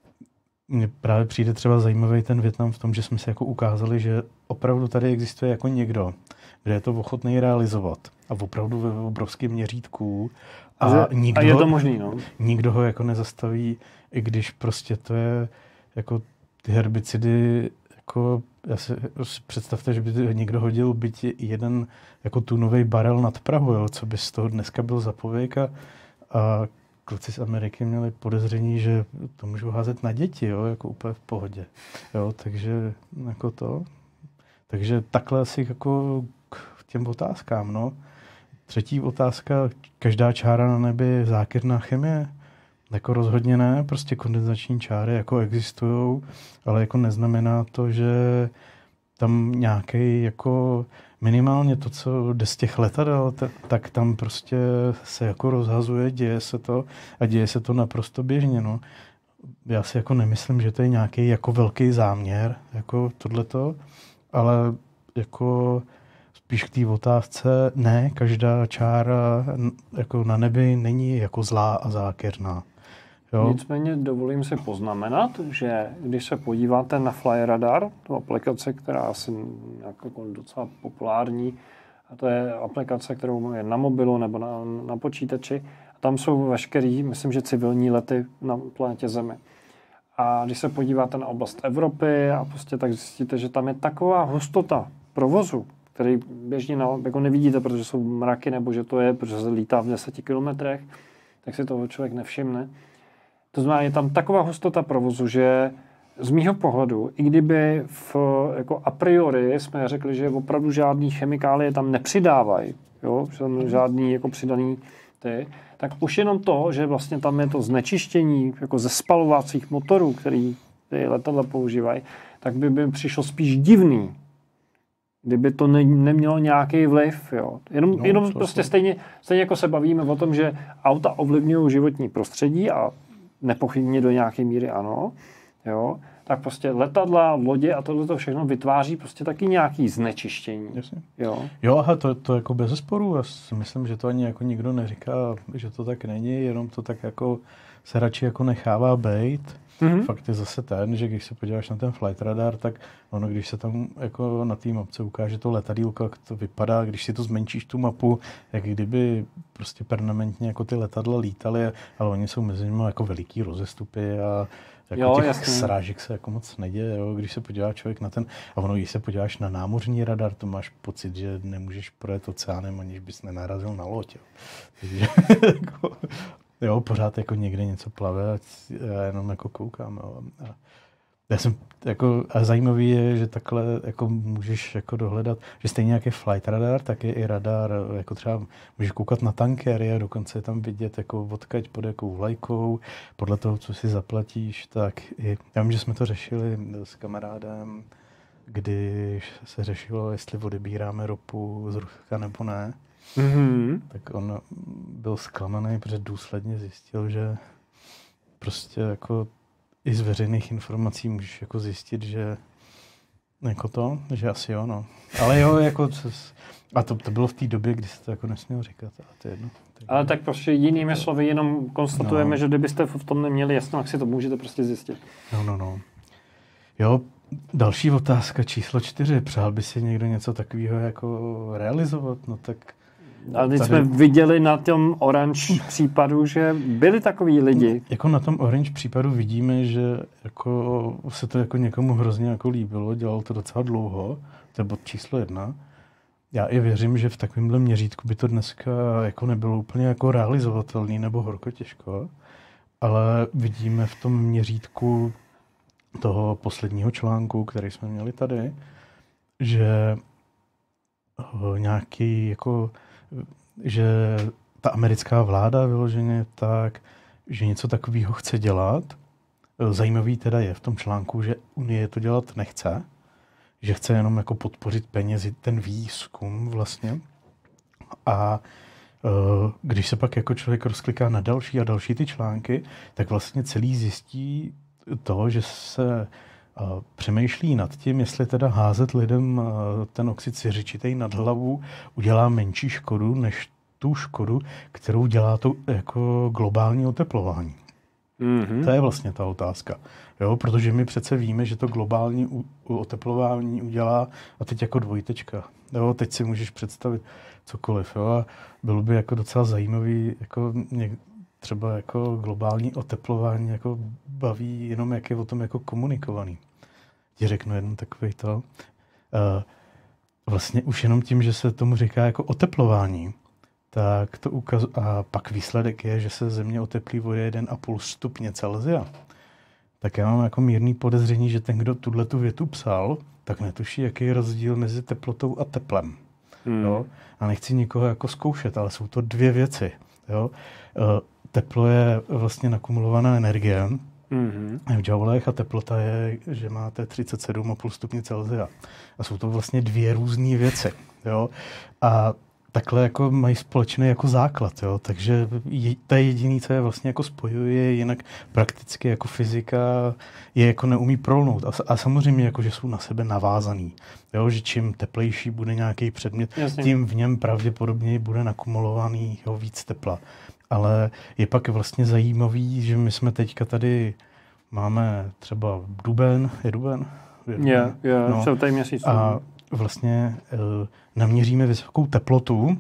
Mně právě přijde třeba zajímavý ten Vietnam v tom, že jsme si jako ukázali, že opravdu tady existuje jako někdo, kde je to ochotný realizovat a opravdu ve obrovském měřítku a, a, nikdo, a je to možný, no. Nikdo ho jako nezastaví, i když prostě to je jako ty herbicidy, jako já si, si představte, že by někdo hodil byť jeden jako tunový barel nad Prahu, jo, co by z toho dneska byl za pověk a, a kluci z Ameriky měli podezření, že to můžou házet na děti, jo, jako úplně v pohodě. Jo, takže jako to. Takže takhle asi jako k těm otázkám, no. Třetí otázka, každá čára na nebi je zákeřná chemie? Jako rozhodně ne, prostě kondenzační čáry jako existují, ale jako neznamená to, že tam nějaký jako minimálně to, co jde z těch letadel, tak, tak tam prostě se jako rozhazuje, děje se to a děje se to naprosto běžně, no. Já si jako nemyslím, že to je nějaký jako velký záměr, jako tohleto, ale jako spíš k té otázce, ne, každá čára jako na nebi není jako zlá a zákeřná. Jo. Nicméně dovolím si poznamenat, že když se podíváte na Flyradar, tu aplikaci, která je asi jako docela populární A to je aplikace, kterou je na mobilu nebo na, na počítači. A tam jsou veškerý, myslím, že civilní lety na planetě Zemi. A když se podíváte na oblast Evropy a prostě tak zjistíte, že tam je taková hustota provozu, který běžně na, jako nevidíte, protože jsou mraky, nebo že to je, protože se lítá v deseti kilometrech, tak si toho člověk nevšimne. To znamená, je tam taková hustota provozu, že z mýho pohledu, i kdyby v, jako a priori jsme řekli, že opravdu žádný chemikálie tam nepřidávají, jo, že tam žádný jako přidaný ty, tak už jenom to, že vlastně tam je to znečištění jako ze spalovacích motorů, který ty letadla používají, tak by by přišlo spíš divný, kdyby to ne, nemělo nějaký vliv. Jo. Jenom, no, jenom prostě stejně, stejně jako se bavíme o tom, že auta ovlivňují životní prostředí a nepochybně do nějaké míry ano, jo, tak prostě letadla, lodě a tohle všechno vytváří prostě taky nějaký znečištění. Jasně. Jo, jo aha, to, to jako bez zesporu. Já si myslím, že to ani jako nikdo neříká, že to tak není, jenom to tak jako se radši jako nechává bejt. Mm-hmm. Fakt je zase ten, že když se podíváš na ten flight radar, tak ono, když se tam jako na té mapce ukáže to letadýlko, jak to vypadá, když si to zmenšíš tu mapu, jak kdyby prostě permanentně jako ty letadla lítaly, ale oni jsou mezi nimi jako veliký rozestupy a jako jo, těch jasný. Srážek se jako moc neděje, jo? Když se podívá člověk na ten, a ono, když se podíváš na námořní radar, to máš pocit, že nemůžeš projet oceánem, aniž bys nenarazil na loď. Jo? Takže, jako, jo, pořád jako někde něco plave a já jenom jako koukám. Jo? A já jsem, jako, a zajímavý je, že takhle jako můžeš jako dohledat, že stejně jak je flight radar, tak je i radar, jako třeba můžeš koukat na tankery a dokonce je tam vidět jako odkaď pod jakou vlajkou, podle toho, co si zaplatíš, tak i, já vím, že jsme to řešili s kamarádem, když se řešilo, jestli odebíráme ropu z Ruska nebo ne, mm-hmm. tak on byl zklamaný, protože důsledně zjistil, že prostě jako i z veřejných informací můžeš jako zjistit, že jako to, že asi jo, no. Ale jo, jako, a to, to bylo v té době, kdy se to jako nesměl říkat, a to je jedno. Tak ale tak prostě jinými slovy jenom konstatujeme, no. že kdybyste v tom neměli jasno, tak si to můžete prostě zjistit. No, no, no. Jo, další otázka číslo čtyři. Přál by si někdo něco takového jako realizovat? No tak ale teď tady jsme viděli na tom Orange případu, že byli takový lidi. Jako na tom Orange případu vidíme, že jako se to jako někomu hrozně jako líbilo, dělal to docela dlouho, to je bod číslo jedna. Já i věřím, že v takovémhle měřítku by to dneska jako nebylo úplně jako realizovatelný nebo horko těžko, ale vidíme v tom měřítku toho posledního článku, který jsme měli tady, že nějaký jako že ta americká vláda vyloženě tak, že něco takového chce dělat. Zajímavý teda je v tom článku, že Unie to dělat nechce, že chce jenom jako podpořit penězi, ten výzkum vlastně. A když se pak jako člověk rozkliká na další a další ty články, tak vlastně celý zjistí to, že se přemýšlí nad tím, jestli teda házet lidem ten oxid siřičitý nad hlavu udělá menší škodu, než tu škodu, kterou dělá to jako globální oteplování. Mm-hmm. To je vlastně ta otázka. Jo? Protože my přece víme, že to globální u- oteplování udělá, a teď jako dvojtečka. Jo? Teď si můžeš představit cokoliv. Jo? A bylo by jako docela zajímavý, jako něk- třeba jako globální oteplování jako baví jenom, jak je o tom jako komunikovaný. Ti řeknu jedno takový to. Uh, vlastně už jenom tím, že se tomu říká jako oteplování, tak to ukazuje, a pak výsledek je, že se Země oteplí o jedna celá pět stupně Celsia. Tak já mám jako mírný podezření, že ten, kdo tuhletu větu psal, tak netuší, jaký je rozdíl mezi teplotou a teplem. Hmm. Jo? A nechci nikoho jako zkoušet, ale jsou to dvě věci. Jo? Uh, teplo je vlastně nakumulovaná energie mm-hmm. v joulech a teplota je, že máte třicet sedm celá pět stupně Celsia. A jsou to vlastně dvě různé věci. Jo? A takhle jako mají společný jako základ, jo? Takže je, to je jediné, co je vlastně jako spojuje, jinak prakticky jako fyzika je jako neumí prolnout. A, a samozřejmě jako, že jsou na sebe navázaný. Jo? Že čím teplejší bude nějaký předmět, jasně, tím v něm pravděpodobně bude nakumulovaný jo, víc tepla. Ale je pak vlastně zajímavý, že my jsme teďka tady, máme třeba duben, je duben? Je, je, no, tady měsíc. A vlastně uh, naměříme vysokou teplotu,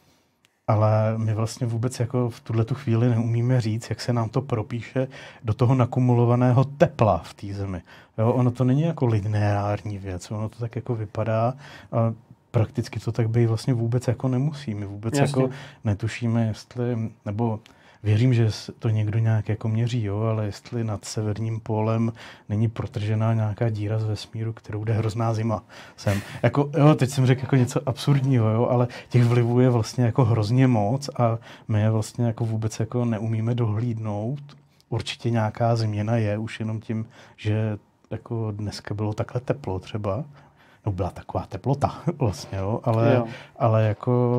ale my vlastně vůbec jako v tuhletu chvíli neumíme říct, jak se nám to propíše do toho nakumulovaného tepla v té zemi. Jo, ono to není jako lineární věc, ono to tak jako vypadá a prakticky to tak být vlastně vůbec jako nemusí. My vůbec Jasně. jako netušíme, jestli, nebo věřím, že to někdo nějak jako měří, jo, ale jestli nad severním pólem není protržená nějaká díra z vesmíru, kterou jde hrozná zima sem. Jako, jo, teď jsem řekl jako něco absurdního, jo, ale těch vlivů je vlastně jako hrozně moc a my je vlastně jako vůbec jako neumíme dohlídnout. Určitě nějaká změna je už jenom tím, že jako dneska bylo takhle teplo třeba, no byla taková teplota vlastně, jo, ale, jo. ale jako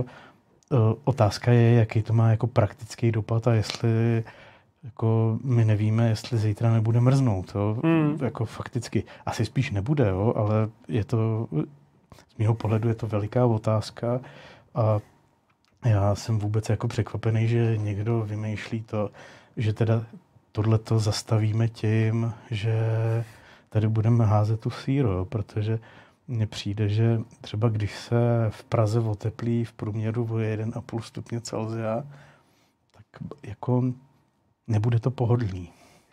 otázka je, jaký to má jako praktický dopad a jestli jako my nevíme, jestli zítra nebude mrznout. Jo? Hmm. Jako fakticky asi spíš nebude, jo? Ale je to, z mého pohledu je to veliká otázka a já jsem vůbec jako překvapený, že někdo vymýšlí to, že teda tohleto zastavíme tím, že tady budeme házet tu síru, jo? Protože mně přijde, že třeba když se v Praze oteplí v průměru o jeden a půl stupně Celsia, tak jako nebude to pohodlný.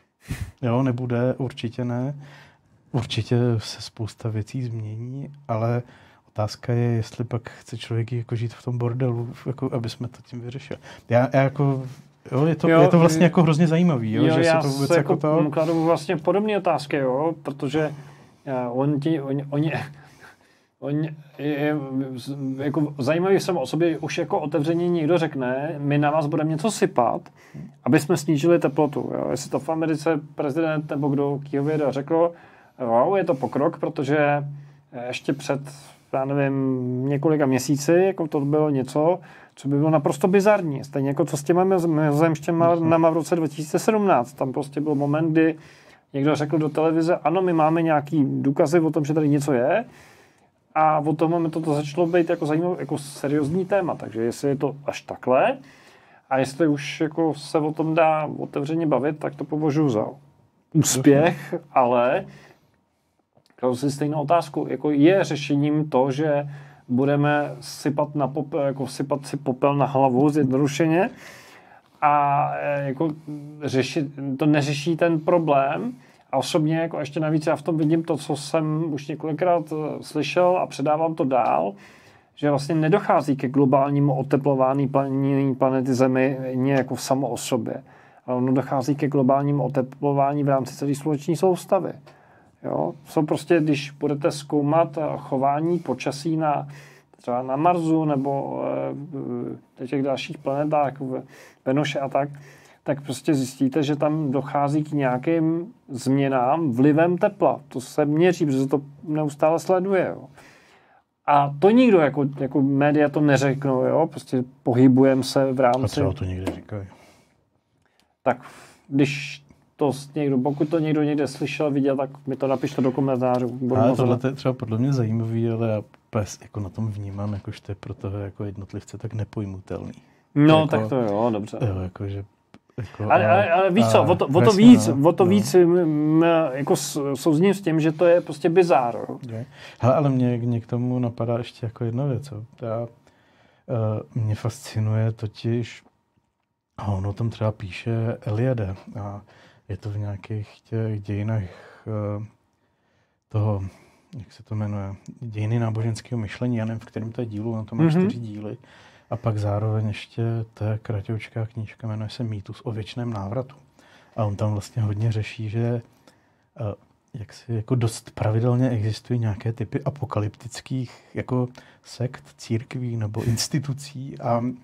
Jo, nebude, určitě ne. Určitě se spousta věcí změní, ale otázka je, jestli pak chce člověk jako žít v tom bordelu, jako aby jsme to tím vyřešili. Já, já jako, jo, je to, jo, je to vlastně jako hrozně zajímavý, jo, jo, že já se to vůbec se jako to... kladu vlastně podobné otázky, jo, protože on ti, oni, oni On je, jako zajímavý jsem o sobě, už jako otevřeně někdo řekne, my na vás budeme něco sypat, aby jsme snížili teplotu. Jo. Jestli to v Americe prezident nebo kdo Kyjově řekl, wow, je to pokrok, protože ještě před, já nevím, několika měsíci, jako to bylo něco, co by bylo naprosto bizarní. Stejně jako co s těma mimozemštěma v roce dva tisíce sedmnáct. Tam prostě byl moment, kdy někdo řekl do televize, ano, my máme nějaký důkazy o tom, že tady něco je, a od toho momentu to začalo být jako zajímavé, jako seriózní téma. Takže jestli je to až takhle a jestli už jako se o tom dá otevřeně bavit, tak to považuji za úspěch, ale kladu si stejnou otázku. Jako je řešením to, že budeme sypat, na popel, jako sypat si popel na hlavu zjednodušeně a jako řešit, to neřeší ten problém. A osobně jako ještě navíc já v tom vidím to, co jsem už několikrát slyšel a předávám to dál, že vlastně nedochází ke globálnímu oteplování planety Zemi nie jako samo o sobě. Ale ono dochází ke globálnímu oteplování v rámci celé sluneční soustavy. Jo? Jsou prostě, když budete zkoumat chování počasí na, třeba na Marsu nebo e, těch dalších planetách, jako Venuše a tak, tak prostě zjistíte, že tam dochází k nějakým změnám vlivem tepla. To se měří, protože to neustále sleduje. Jo. A to nikdo, jako, jako média to neřeknou, jo. Prostě pohybujeme se v rámci... A třeba to někde říkají. Tak když to někdo, pokud to někdo někde slyšel, viděl, tak mi to napište do komentářů. Ale tohle je třeba podle mě zajímavý, ale já jako na tom vnímám, jakož to je pro toho jako jednotlivce tak nepojmutelný. No, jako, tak to jo, dobře. Jo, jakože Jako, ale, ale, ale víš co, o to, o to víc, no, o to no. víc m, jako souzním s tím, že to je prostě bizár. Hele, ale mě, mě k tomu napadá ještě jako jedna věc. Já, uh, mě fascinuje totiž, a on o tom třeba píše Eliade, a je to v nějakých těch dějinách uh, toho, jak se to jmenuje, dějiny náboženského myšlení, já nevím, v kterém to je dílu, on to má mm-hmm. čtyři díly. A pak zároveň ještě ta kraťoučká knížka jmenuje se Mýtus o věčném návratu. A on tam vlastně hodně řeší, že uh, jak si jako dost pravidelně existují nějaké typy apokalyptických jako sekt, církví nebo institucí a uh,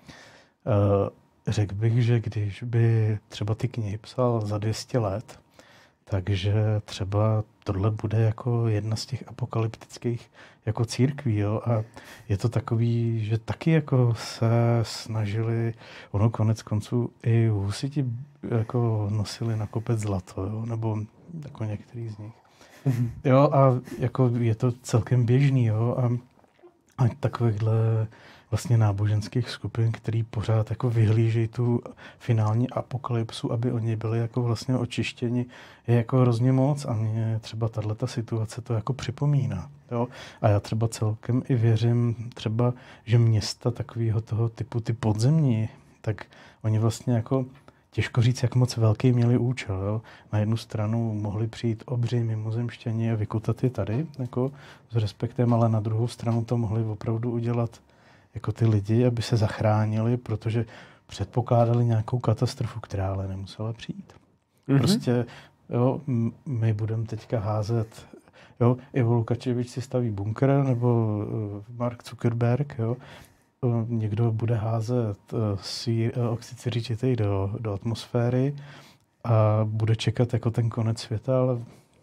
řekl bych, že když by třeba ty knihy psal za dvě stě let, takže třeba tohle bude jako jedna z těch apokalyptických jako církví, jo? A je to takový, že taky jako se snažili, ono konec konců i husiti jako nosili na kopec zlato, jo? Nebo jako některý z nich. Mm-hmm. Jo, a jako je to celkem běžný, jo, a, a takovýchhle vlastně náboženských skupin, který pořád jako vyhlížejí tu finální apokalypsu, aby oni byli jako vlastně očištěni, je jako hrozně moc a mě třeba tato situace to jako připomíná. Jo? A já třeba celkem i věřím třeba, že města takového toho typu, ty podzemní, tak oni vlastně jako těžko říct, jak moc velký měli účel. Jo? Na jednu stranu mohli přijít obři mimozemštění a vykutat je tady jako s respektem, ale na druhou stranu to mohli opravdu udělat jako ty lidi, aby se zachránili, protože předpokládali nějakou katastrofu, která ale nemusela přijít. Mm-hmm. Prostě jo, my budeme teďka házet, jo, Ivo Lukačevič si staví bunkr, nebo uh, Mark Zuckerberg, jo, někdo bude házet uh, oxid siřičitý do, do atmosféry a bude čekat jako ten konec světa, ale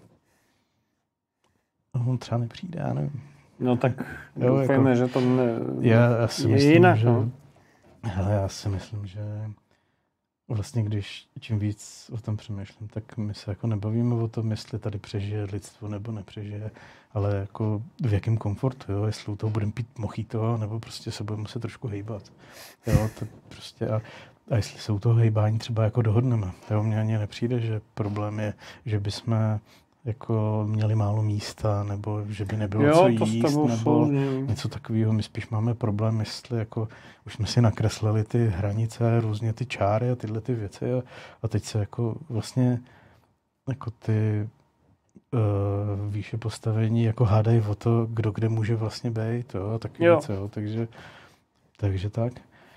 on třeba nepřijde, já nevím. No tak doufejme, jako, že to ne, já, já si je myslím, jinak. Že, No. hele, já si myslím, že vlastně když čím víc o tom přemýšlím, tak my se jako nebavíme o tom, jestli tady přežije lidstvo nebo nepřežije, ale jako v jakém komfortu, jo? Jestli u toho budeme pít mojito, nebo prostě se budeme muset trošku hejbat. Jo? To prostě a, a jestli se u toho hejbání třeba jako dohodneme. Jo? Mně ani nepřijde, že problém je, že bychom jako měli málo místa, nebo že by nebylo jo, co jíst, nebo jsou, něco takového. My spíš máme problém, jestli jako už jsme si nakreslili ty hranice, různě ty čáry a tyhle ty věci a, a teď se jako vlastně jako ty uh, výše postavení jako hádají o to, kdo kde může vlastně být, jo, a taky věci, jo, takže, takže tak.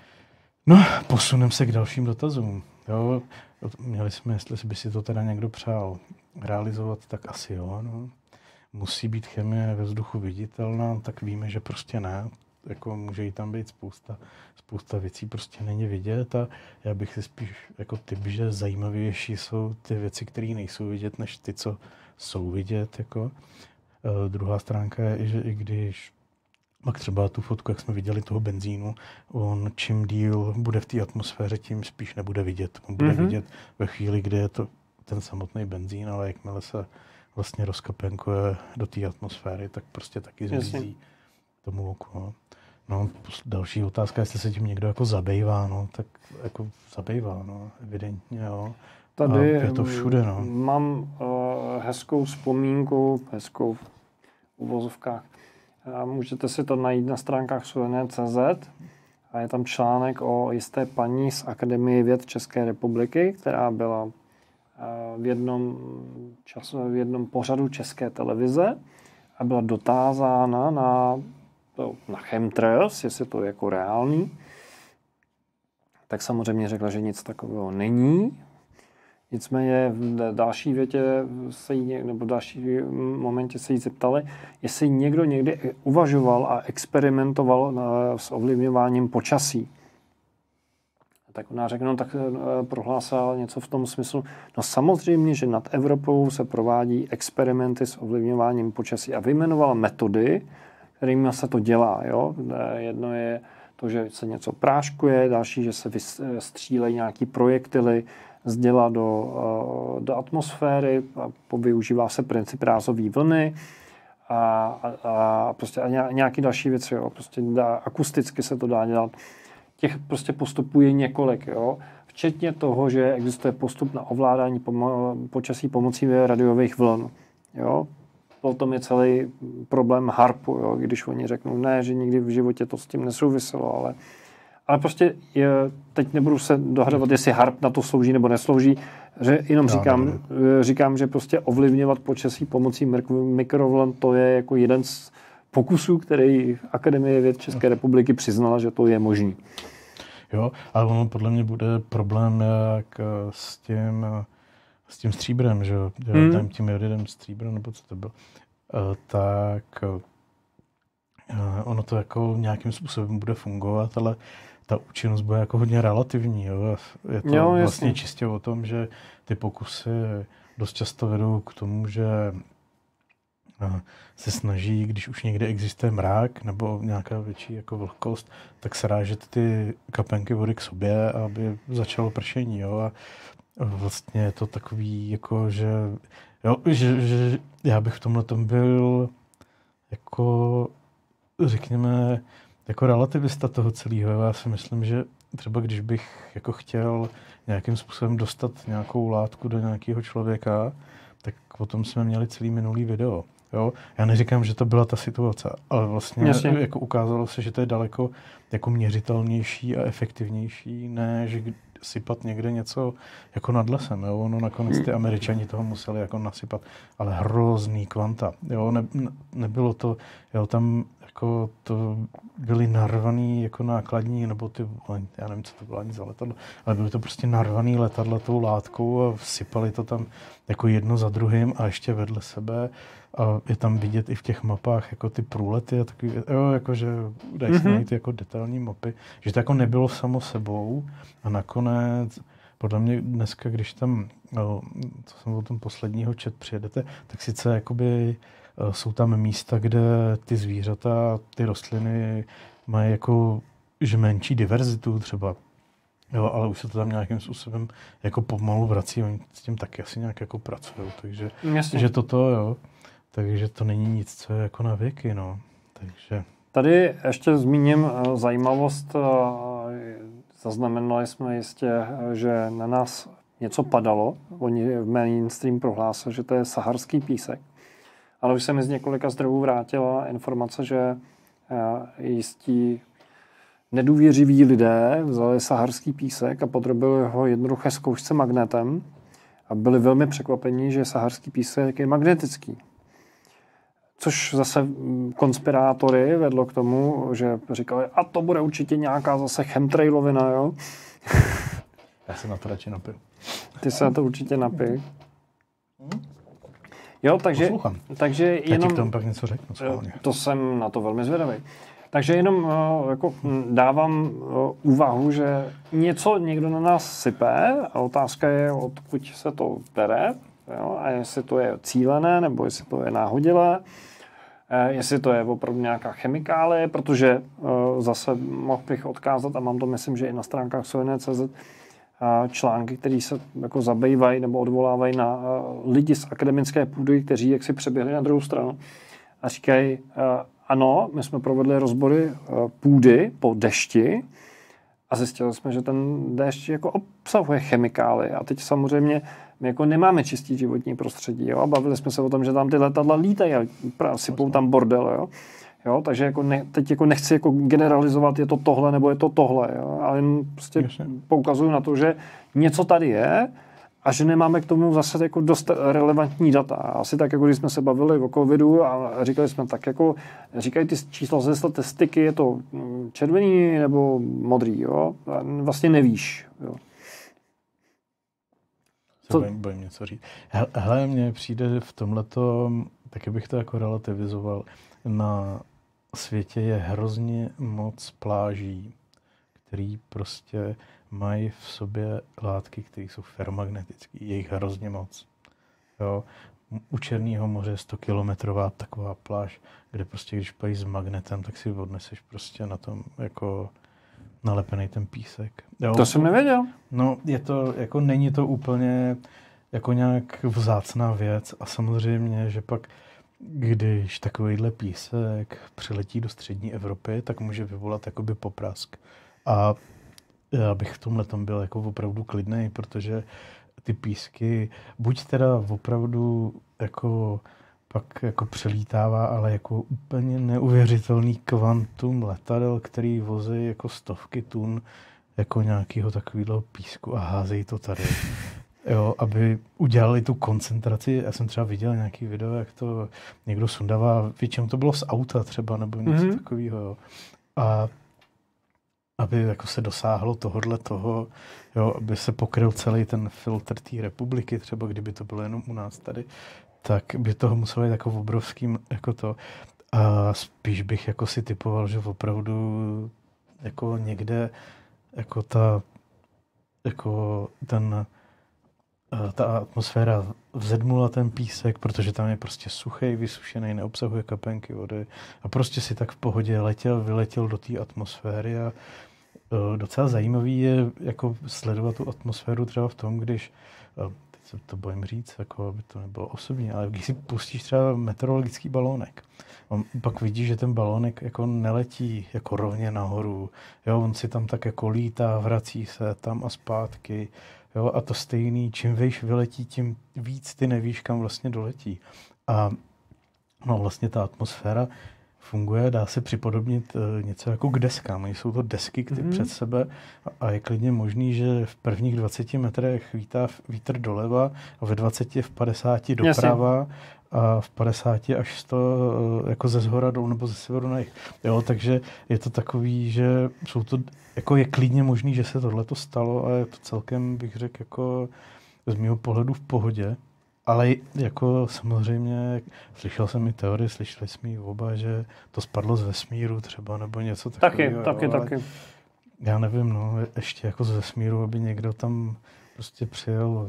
No, posuneme se k dalším dotazům, jo. Měli jsme, jestli by si to teda někdo přál realizovat, tak asi jo, no. Musí být chemie ve vzduchu viditelná, tak víme, že prostě ne. Jako může jí tam být spousta, spousta věcí, prostě není vidět a já bych si spíš jako typ, že zajímavější jsou ty věci, které nejsou vidět, než ty, co jsou vidět, jako. Uh, druhá stránka je, že i když pak třeba tu fotku, jak jsme viděli toho benzínu, on čím díl bude v té atmosféře, tím spíš nebude vidět. On bude mm-hmm. vidět ve chvíli, kdy je to ten samotný benzín, ale jakmile se vlastně rozkapenkuje do té atmosféry, tak prostě taky zmizí tomu oku. No. No, další otázka, jestli se tím někdo jako zabývá, no, tak jako zabývá, no, evidentně, jo. Tady a je to všude, no. Mám uh, hezkou vzpomínku, hezkou v uvozovkách. A můžete si to najít na stránkách suvené tečka cé zet a je tam článek o jisté paní z Akademie věd České republiky, která byla v jednom, času, v jednom pořadu České televize a byla dotázána na, na chemtrails, jestli to je jako reálný. Tak samozřejmě řekla, že nic takového není. Nicméně v další větě se jí, nebo v další momentě se jí zeptali, jestli někdo někdy uvažoval a experimentoval s ovlivňováním počasí. Tak ona řekla, no tak prohlásila něco v tom smyslu, no samozřejmě, že nad Evropou se provádí experimenty s ovlivňováním počasí a vyjmenovala metody, kterými se to dělá. Jo? Jedno je to, že se něco práškuje, další, že se vystřílejí nějaký projektily z děla do, do atmosféry, a využívá se princip rázové vlny a, a, a, prostě a nějaký další věci. Jo? Prostě dá, akusticky se to dá dělat. Těch prostě postupů je několik, jo? Včetně toho, že existuje postup na ovládání pomo- počasí pomocí radiových vln. Jo? Potom je celý problém harpu, jo? Když oni řeknou, ne, že nikdy v životě to s tím nesouviselo, ale, ale prostě je, teď nebudu se dohadovat, jestli harp na to slouží nebo neslouží, že jenom no, říkám, ne, ne. říkám, že prostě ovlivňovat počasí pomocí mikrovln, to je jako jeden z pokusů, který Akademie věd České republiky přiznala, že to je možný. Jo, ale ono podle mě bude problém jak s tím, s tím stříbrem, že jo, hmm. tím jodidem stříbrem, nebo co to bylo, tak ono to jako nějakým způsobem bude fungovat, ale ta účinnost bude jako hodně relativní. Jo. Je to jo, vlastně čistě o tom, že ty pokusy dost často vedou k tomu, že se snaží, když už někde existuje mrák nebo nějaká větší jako vlhkost, tak srážet ty kapenky vody k sobě, aby začalo pršení. Jo? A vlastně je to takový, jako, že, jo, že, že já bych v tomhle tom byl jako, řekněme, jako relativista toho celého. Já si myslím, že třeba když bych jako chtěl nějakým způsobem dostat nějakou látku do nějakého člověka, tak potom jsme měli celý minulý video. Jo? Já neříkám, že to byla ta situace, ale vlastně Jasně. jako ukázalo se, že to je daleko jako měřitelnější a efektivnější, než sypat někde něco jako nad lesem. Jo? Ono nakonec ty Američani toho museli jako nasypat, ale hrozný kvanta. Jo? Ne, ne, nebylo to, jo, tam jako to byly narvaný jako nákladní, nebo ty, já nevím, co to bylo ani za letadlo, ale byly to prostě narvaný letadla tou látkou a sypali to tam jako jedno za druhým a ještě vedle sebe. A je tam vidět i v těch mapách jako ty průlety a takový, jo, jakože dají se najít jako detailní mapy, že to jako nebylo samo sebou a nakonec, podle mě dneska, když tam, no, co jsem o tom posledního čet přijedete, tak sice jakoby jsou tam místa, kde ty zvířata, ty rostliny mají jako že menší diverzitu třeba, jo, ale už se to tam nějakým způsobem jako pomalu vrací, oni s tím taky asi nějak jako pracují, takže že toto, jo. Takže to není nic, co je jako na věky, no. Takže... Tady ještě zmíním zajímavost. Zaznamenali jsme jistě, že na nás něco padalo. Oni v mainstream prohlásili, že to je saharský písek. Ale už se mi z několika zdrojů vrátila informace, že jistí nedůvěřiví lidé vzali saharský písek a podrobili ho jednoduché zkoušce magnetem a byli velmi překvapení, že saharský písek je magnetický. Což zase konspirátory vedlo k tomu, že říkali, a to bude určitě nějaká zase chemtrailovina, jo? Já se na to radši napiju. Ty se na to určitě napij. Jo, takže... Poslouchám. Takže jenom... Já ti k tomu pak něco řeknu. Schválně. To jsem na to velmi zvědavý. Takže jenom jako dávám úvahu, že něco někdo na nás sype a otázka je, odkud se to bere, jo? A jestli to je cílené, nebo jestli to je náhodilé, jestli to je opravdu nějaká chemikálie, protože zase mohl bych odkázat, a mám to myslím, že i na stránkách Sojné tečka cé zet, články, které se jako zabývají nebo odvolávají na lidi z akademické půdy, kteří jaksi přeběhli na druhou stranu a říkají, ano, my jsme provedli rozbory půdy po dešti a zjistili jsme, že ten déšť jako obsahuje chemikálie. A teď samozřejmě my jako nemáme čistý životní prostředí. Jo? A bavili jsme se o tom, že tam ty letadla lítají a sypou tam bordel. Jo? Jo? Takže jako ne, teď jako nechci jako generalizovat, je to tohle nebo je to tohle. Jo? Ale jen prostě poukazuju na to, že něco tady je a že nemáme k tomu zase jako dost relevantní data. Asi tak, jako když jsme se bavili o covidu a říkali jsme tak, jako říkají ty čísla ze statistiky, je to červený nebo modrý, jo? A vlastně nevíš, jo. Co bojím, bojím něco říct. Hele, mně přijde v tomhletom, taky bych to jako relativizoval, na světě je hrozně moc pláží, který prostě mají v sobě látky, které jsou ferromagnetické. Je jich hrozně moc. Jo. U Černého moře je stokilometrová taková pláž, kde prostě když pojíš s magnetem, tak si odneseš prostě na tom jako nalepený ten písek. Jo. To jsem nevěděl. No, je to, jako není to úplně jako nějak vzácná věc a samozřejmě, že pak když takovýhle písek přiletí do střední Evropy, tak může vyvolat jakoby poprask. A já bych v tomhle tom byl jako opravdu klidnej, protože ty písky buď teda opravdu jako pak jako přelítává, ale jako úplně neuvěřitelný kvantum letadel, který vozí jako stovky tun jako nějakého takového písku a házejí to tady. Jo, aby udělali tu koncentraci. Já jsem třeba viděl nějaký video, jak to někdo sundává, většinou to bylo z auta třeba, nebo něco mm-hmm. takového. Jo. A aby jako se dosáhlo tohodle toho, jo, aby se pokryl celý ten filtr té republiky, třeba kdyby to bylo jenom u nás tady, tak by toho muselo být jako obrovským jako to. A spíš bych jako si typoval, že opravdu jako někde jako ta jako ten ta atmosféra vzedmula ten písek, protože tam je prostě suchý, vysušený, neobsahuje kapenky vody a prostě si tak v pohodě letěl, vyletěl do té atmosféry a docela zajímavý je jako sledovat tu atmosféru třeba v tom, když teď se to bojím říct, jako aby to nebylo osobní, ale když si pustíš třeba meteorologický balónek, on pak vidí, že ten balónek jako neletí jako rovně nahoru, jo, on si tam tak jako lítá, vrací se tam a zpátky, jo, a to stejný, čím vejš vyletí, tím víc ty nevíš, kam vlastně doletí. A no vlastně ta atmosféra funguje, dá se připodobnit uh, něco jako k deskám. Jsou to desky které mm. před sebe a, a je klidně možný, že v prvních dvaceti metrech vítá vítr doleva a ve dvaceti, v padesáti doprava Jasně. a v padesáti až sto uh, jako ze zhora dolů nebo ze severu na jih. Jo, takže je to takový, že jsou to, jako je klidně možný, že se tohleto stalo a je to celkem, bych řekl, jako z mého pohledu v pohodě. Ale jako samozřejmě, slyšel jsem i teorii, slyšeli jsme ji oba, že to spadlo z vesmíru třeba, nebo něco takového. Taky, taky, taky. Já nevím, no, ještě jako z vesmíru, aby někdo tam prostě přijel.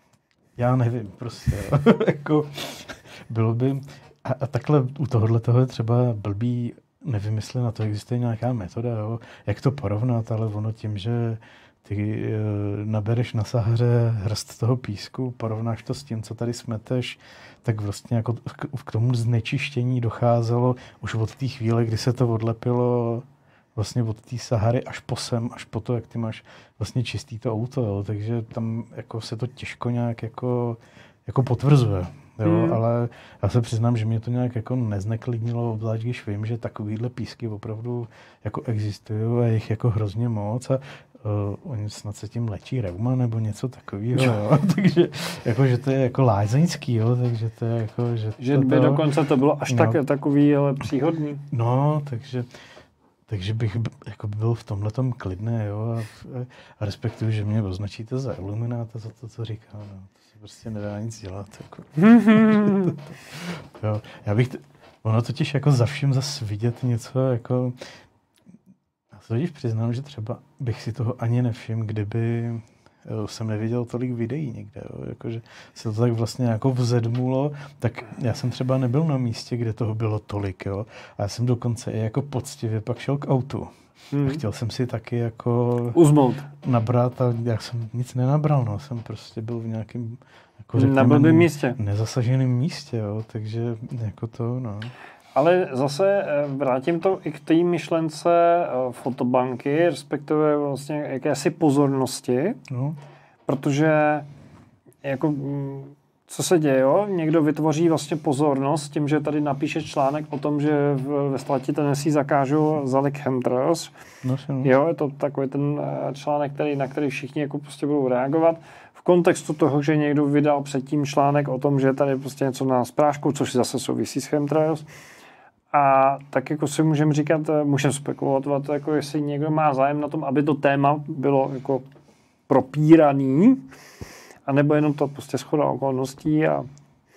Já nevím, prostě. jako, bylo by... A, a takhle u tohohle toho je třeba blbý, nevymyslet na to, existuje nějaká metoda, jo, jak to porovnat, ale ono tím, že ty e, nabereš na Sahaře hrst toho písku, porovnáš to s tím, co tady smeteš, tak vlastně jako k, k tomu znečištění docházelo už od té chvíle, kdy se to odlepilo vlastně od té Sahary až po sem, až po to, jak ty máš vlastně čistý to auto, jo. Takže tam jako se to těžko nějak jako, jako potvrzuje. Jo, hmm. Ale já se přiznám, že mě to nějak jako nezneklidnilo, obzvlášť když vím, že takovýhle písky opravdu jako existují a je jich jako hrozně moc a uh, oni snad se tím léčí reuma nebo něco takového, jo. takže jako, že to je jako lázeňský, jo, takže to je jako, že, že to, by to, dokonce to bylo až no, tak, takový, ale příhodný. No, takže takže bych jako byl v tomhletom klidný, jo, a, a respektuju, že mě označíte za ilumináta za to, co říkám, no. Prostě nedá nic dělat. Jako. jo, já bych, t- ono totiž jako za vším zas vidět něco jako, já se totiž přiznám, že třeba bych si toho ani nevšiml, kdyby jo, jsem neviděl tolik videí někde, jo, jakože se to tak vlastně jako vzedmulo, tak já jsem třeba nebyl na místě, kde toho bylo tolik, jo, a já jsem dokonce i jako poctivě pak šel k autu. Hmm. A chtěl jsem si taky jako uzmout. Nabrat a já jsem nic nenabral, no, jsem prostě byl v nějakém jako na blbém místě. Nezasaženém místě, jo, takže jako to, no. Ale zase vrátím to i k té myšlence fotobanky, respektive vlastně jakési pozornosti, no. Protože jako co se děje, jo? Někdo vytvoří vlastně pozornost tím, že tady napíše článek o tom, že ve státě Tennessee zakážou zalik chemtrails. No, jo, je to takový ten článek, který, na který všichni jako prostě budou reagovat. V kontextu toho, že někdo vydal předtím článek o tom, že tady prostě něco na sprášku, což zase souvisí s chemtrails. A tak jako si můžeme říkat, můžeme spekulovat, jako jestli někdo má zájem na tom, aby to téma bylo jako propíraný, a nebo jenom to prostě shoda okolností a...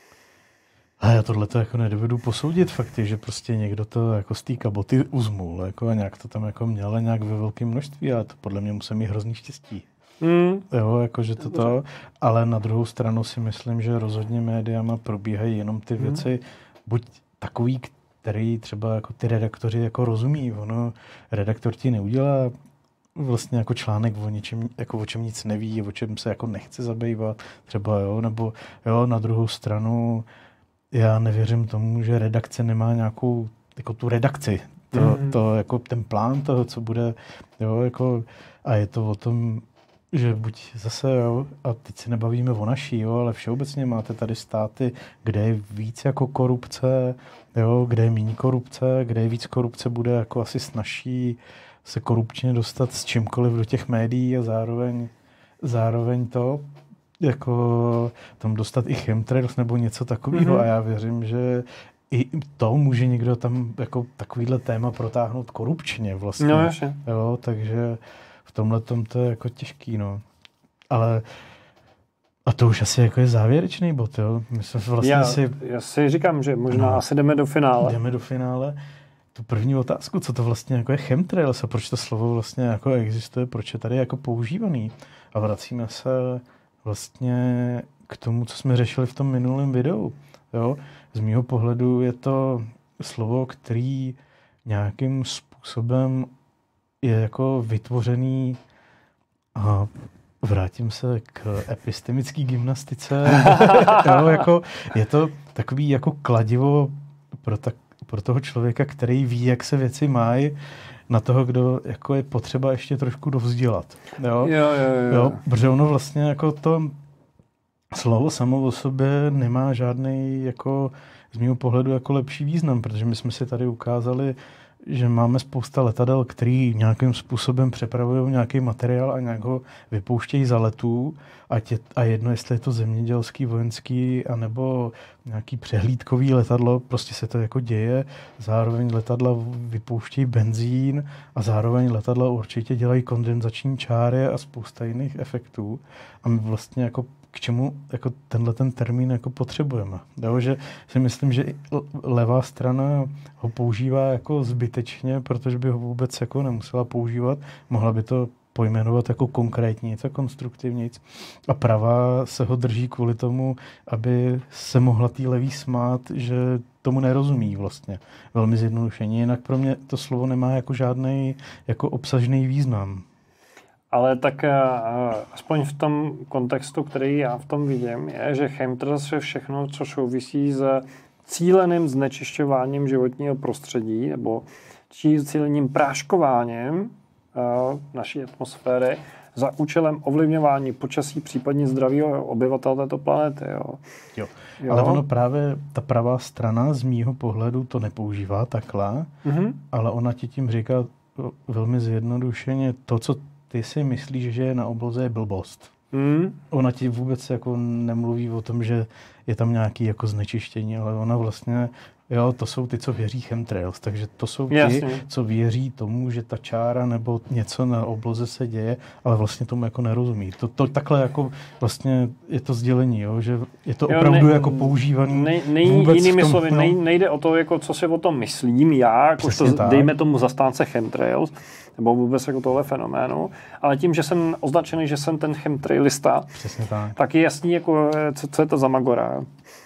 A já tohle to jako nedovedu posoudit fakt, že prostě někdo to jako z té kaboty uzmul jako a nějak to tam jako měl nějak ve velkém množství a to podle mě musí mít hrozný štěstí. Mm. Jo, jakože to to, ale na druhou stranu si myslím, že rozhodně médiama probíhají jenom ty věci, mm. buď takový, který třeba jako ty redaktoři jako rozumí, ono redaktor ti neudělá vlastně jako článek o něčem, jako o čem nic neví, o čem se jako nechce zabývat, třeba, jo, nebo jo, na druhou stranu já nevěřím tomu, že redakce nemá nějakou, jako tu redakci, to, mm-hmm. to jako ten plán toho, co bude, jo, jako a je to o tom, že buď zase, jo, a teď se nebavíme o naší, jo, ale všeobecně máte tady státy, kde je víc jako korupce, jo, kde je méně korupce, kde je víc korupce, bude jako asi snazší se korupčně dostat s čímkoliv do těch médií a zároveň, zároveň to, jako tam dostat i chemtrails nebo něco takového mm-hmm. a já věřím, že i to může někdo tam jako takovýhle téma protáhnout korupčně vlastně. No, jasně. Jo, takže v tomhle tom to je jako těžký, no. Ale a to už asi jako je závěrečný bod, jo. My jsme vlastně já, si... já si říkám, že možná no, asi jdeme do finále. Jdeme do finále. Tu první otázku, co to vlastně jako je chemtrails a proč to slovo vlastně jako existuje, proč je tady jako používaný. A vracíme se vlastně k tomu, co jsme řešili v tom minulém videu. Jo? Z mýho pohledu je to slovo, který nějakým způsobem je jako vytvořený a vrátím se k epistemické gymnastice. jo, jako, je to takový jako kladivo pro, tak, pro toho člověka, který ví, jak se věci mají, na toho, kdo jako je potřeba ještě trošku dovzdělat. Jo? Jo, jo, jo. Jo, protože ono vlastně jako to slovo samo o sobě nemá žádný jako z mého pohledu jako lepší význam, protože my jsme si tady ukázali, že máme spousta letadel, který nějakým způsobem přepravují nějaký materiál a nějak ho vypouštějí za letů ať je, a jedno, jestli je to zemědělský, vojenský anebo nějaký přehlídkový letadlo, prostě se to jako děje. Zároveň letadla vypouštějí benzín a zároveň letadla určitě dělají kondenzační čáry a spousta jiných efektů. A my vlastně jako k čemu jako tenhle ten termín jako potřebujeme. Jo, že si myslím, že levá strana ho používá jako zbytečně, protože by ho vůbec jako nemusela používat. Mohla by to pojmenovat jako konkrétní něco, konstruktivnic. A pravá se ho drží kvůli tomu, aby se mohla tý levý smát, že tomu nerozumí vlastně. Velmi zjednodušeně. Jinak pro mě to slovo nemá jako žádný jako obsažný význam. Ale tak uh, aspoň v tom kontextu, který já v tom vidím, je, že chemtrails je všechno, co souvisí s cíleným znečišťováním životního prostředí nebo cíleným práškováním uh, naší atmosféry za účelem ovlivňování počasí, případně zdravího obyvatel této planety. Jo. Jo. Jo. Ale ono právě, ta pravá strana z mýho pohledu to nepoužívá takhle, mm-hmm. ale ona ti tím říká velmi zjednodušeně to, co ty si myslíš, že je na obloze je blbost. Mm. Ona ti vůbec jako nemluví o tom, že je tam nějaký jako znečištění, ale ona vlastně, jo, to jsou ty, co věří chemtrails, takže to jsou ty, Jasně. co věří tomu, že ta čára nebo něco na obloze se děje, ale vlastně tomu jako nerozumí. To, to takhle jako vlastně je to sdělení, jo, že je to jo, opravdu ne, jako používaný ne, nej, vůbec jinými tom, slovy, no, nej, nejde o to, jako, co si o tom myslím já, jako to, dejme tomu zastánce chemtrails, nebo vůbec jako tohle fenoménu, ale tím, že jsem označený, že jsem ten chemtrailista, tak. tak je jasný, jako, co, co je to za magora.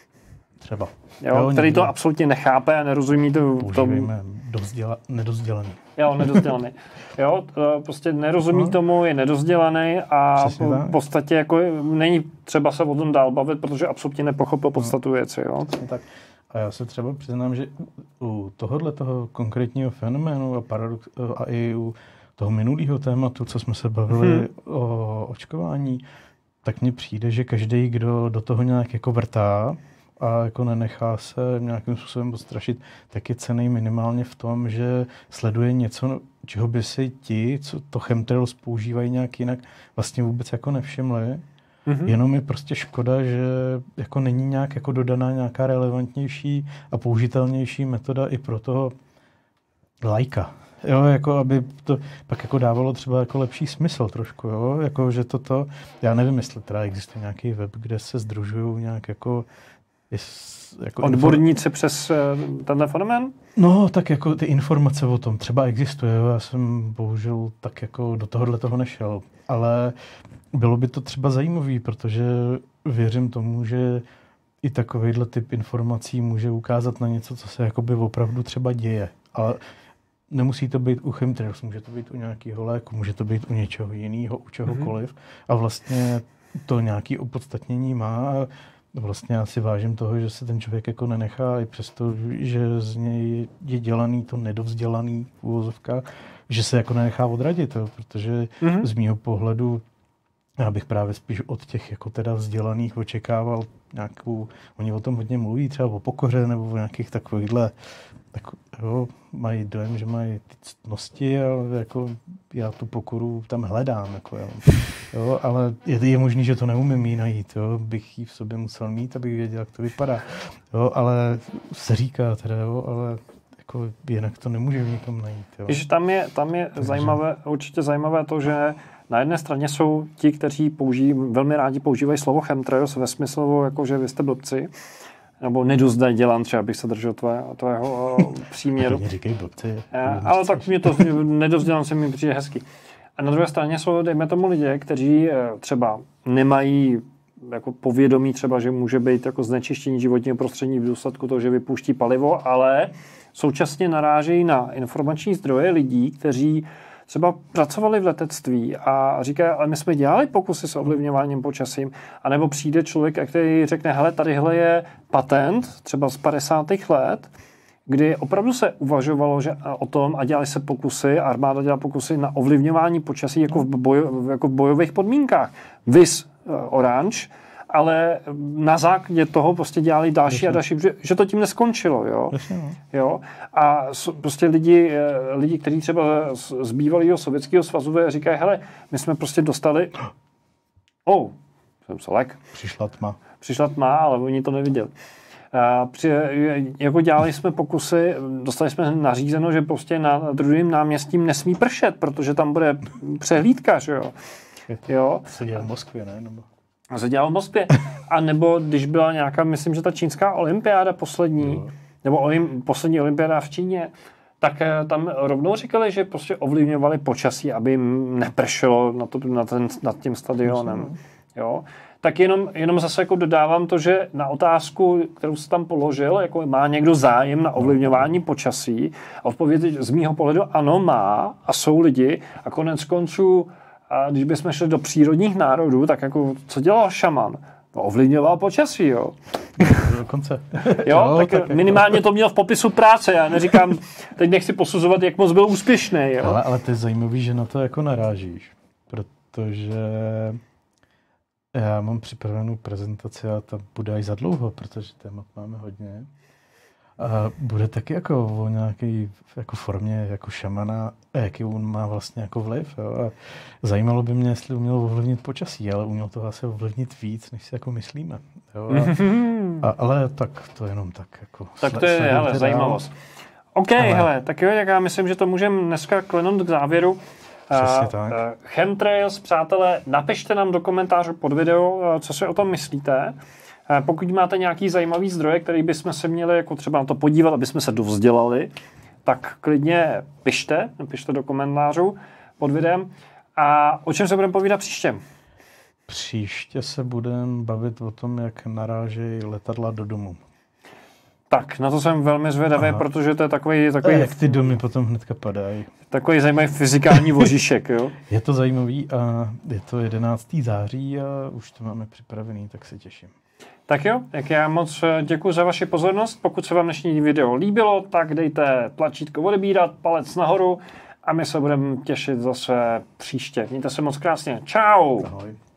Třeba. Jo, jo, který někdo to absolutně nechápe a nerozumí to. Používejme dozděla, nedozdělaný. Jo, nedozdělaný. Jo, prostě nerozumí no. tomu, je nedozdělaný a v podstatě jako není třeba se o tom dál bavit, protože absolutně nepochopil podstatu no. věci. Jo. Tak. A já se třeba přiznám, že u tohohle toho konkrétního fenoménu a, paradox, a i u toho minulého tématu, co jsme se bavili hmm. o očkování, tak mně přijde, že každý, kdo do toho nějak jako vrtá a jako nenechá se nějakým způsobem odstrašit, tak je cenný minimálně v tom, že sleduje něco, čeho by si ti, co to chemtrails používají nějak jinak, vlastně vůbec jako nevšimli. Mm-hmm. Jenom je prostě škoda, že jako není nějak jako dodaná nějaká relevantnější a použitelnější metoda i pro toho lajka. Jo, jako aby to pak jako dávalo třeba jako lepší smysl trošku, jo, jako že toto, já nevím, jestli teda existuje nějaký web, kde se sdružují nějak jako, jako odborníci infor... přes tenhle fenomén? No, tak jako ty informace o tom třeba existuje, jo, já jsem bohužel tak jako do tohohle toho nešel, ale bylo by to třeba zajímavý, protože věřím tomu, že i takovýhle typ informací může ukázat na něco, co se jakoby opravdu třeba děje. Ale nemusí to být u chemtrails, může to být u nějakého léku, může to být u něčeho jiného, u čehokoliv. Mm-hmm. A vlastně to nějaké opodstatnění má. A vlastně já si vážím toho, že se ten člověk jako nenechá, i přesto, že z něj je dělaný to nedovzdělaný uvozovka, že se jako nenechá odradit, jo, protože mm-hmm. z mýho pohledu já bych právě spíš od těch jako teda vzdělaných očekával nějakou, oni o tom hodně mluví, třeba o pokoře nebo o nějakých takovýchhle, tak jo, mají dojem, že mají ty ctnosti, ale jako já tu pokoru tam hledám, jako jo. Jo, ale je, je možný, že to neumím jí najít, jo, bych ji v sobě musel mít, abych věděl, jak to vypadá, jo, ale se říká teda, jo, ale jako jinak to nemůžeme nikam najít, jo. Když tam je, tam je Takže... zajímavé, určitě zajímavé to, že na jedné straně jsou ti, kteří použijí, velmi rádi používají slovo chemtrails ve smyslu, jako že vy jste blbci, nebo nedozdělan, třeba bych se držel tvého, tvého příměru. Mě říkají blbci. Ale tak mě to nedozdělan se mi přijde hezky. A na druhé straně jsou, dejme tomu lidé, kteří třeba nemají jako povědomí třeba, že může být jako znečištění životního prostředí v důsledku toho, že vypouští palivo, ale současně narážejí na informační zdroje lidí, kteří třeba pracovali v letectví a říkají, ale my jsme dělali pokusy s ovlivňováním počasím, anebo přijde člověk, který řekne, hele, tadyhle je patent, třeba z padesátých let, kdy opravdu se uvažovalo že o tom a dělali se pokusy, armáda dělala pokusy na ovlivňování počasí jako v, boj, jako v bojových podmínkách. Vis uh, Orange, ale na základě toho prostě dělali další Jasně. a další, že, že to tím neskončilo, jo. Jasně, no. jo? A prostě lidi, lidi, kteří třeba z bývalého Sovětského svazu říkají, hele, my jsme prostě dostali oh, jsem se lek. Přišla tma. Přišla tma, ale oni to neviděli. A při, jako dělali jsme pokusy, dostali jsme nařízeno, že prostě na druhým náměstím nesmí pršet, protože tam bude přehlídka, že jo. jo. To se dělá v Moskvě, ne? Nebo... To se dělalo v Moskvě. A nebo když byla nějaká, myslím, že ta čínská olympiáda poslední, jo. nebo olim, poslední olympiáda v Číně, tak tam rovnou říkali, že prostě ovlivňovali počasí, aby jim nepršelo na to, na ten, nad tím stadionem. Jo. Tak jenom, jenom zase jako dodávám to, že na otázku, kterou jsi tam položil, jako má někdo zájem na ovlivňování počasí, a odpověď z mýho pohledu ano má a jsou lidi a konec konců, a když bychom šli do přírodních národů, tak jako co dělal šaman? No, ovlivňoval počasí, jo. Dokonce. jo, no, tak, tak minimálně to měl v popisu práce. Já neříkám, teď nechci posuzovat, jak moc byl úspěšný, jo. Ale, ale to je zajímavý, že na to jako narážíš, protože já mám připravenou prezentaci a ta bude až za dlouho, protože témat máme hodně. A bude taky jako o nějaké jako formě jako šamana, jaký on má vlastně jako vliv. Jo? A zajímalo by mě, jestli uměl ovlivnit počasí, ale uměl to asi ovlivnit víc, než si jako myslíme. Jo? A, a, ale tak to jenom tak jako... Tak to je hele, zajímavost. OK, ale... hele, tak jo, tak já myslím, že to můžeme dneska klenout k závěru. Přesně tak. Uh, Chemtrails, přátelé, napište nám do komentářů pod video, co si o tom myslíte. Pokud máte nějaký zajímavý zdroje, který bychom se měli jako třeba na to podívat, aby jsme se dovzdělali, tak klidně pište, pište do komentářů pod videem. A o čem se budeme povídat příště? Příště se budeme bavit o tom, jak narážejí letadla do domu. Tak, na to jsem velmi zvědavý, Aha. protože to je takový... takový a jak ty domy potom hnedka padají. Takový zajímavý fyzikální voříšek, jo? Je to zajímavý a je to jedenáctého září a už to máme připravený, tak se těším. Tak jo, tak já moc děkuji za vaši pozornost. Pokud se vám dnešní video líbilo, tak dejte tlačítko odebírat, palec nahoru a my se budeme těšit zase příště. Mějte se moc krásně. Čau! Ahoj.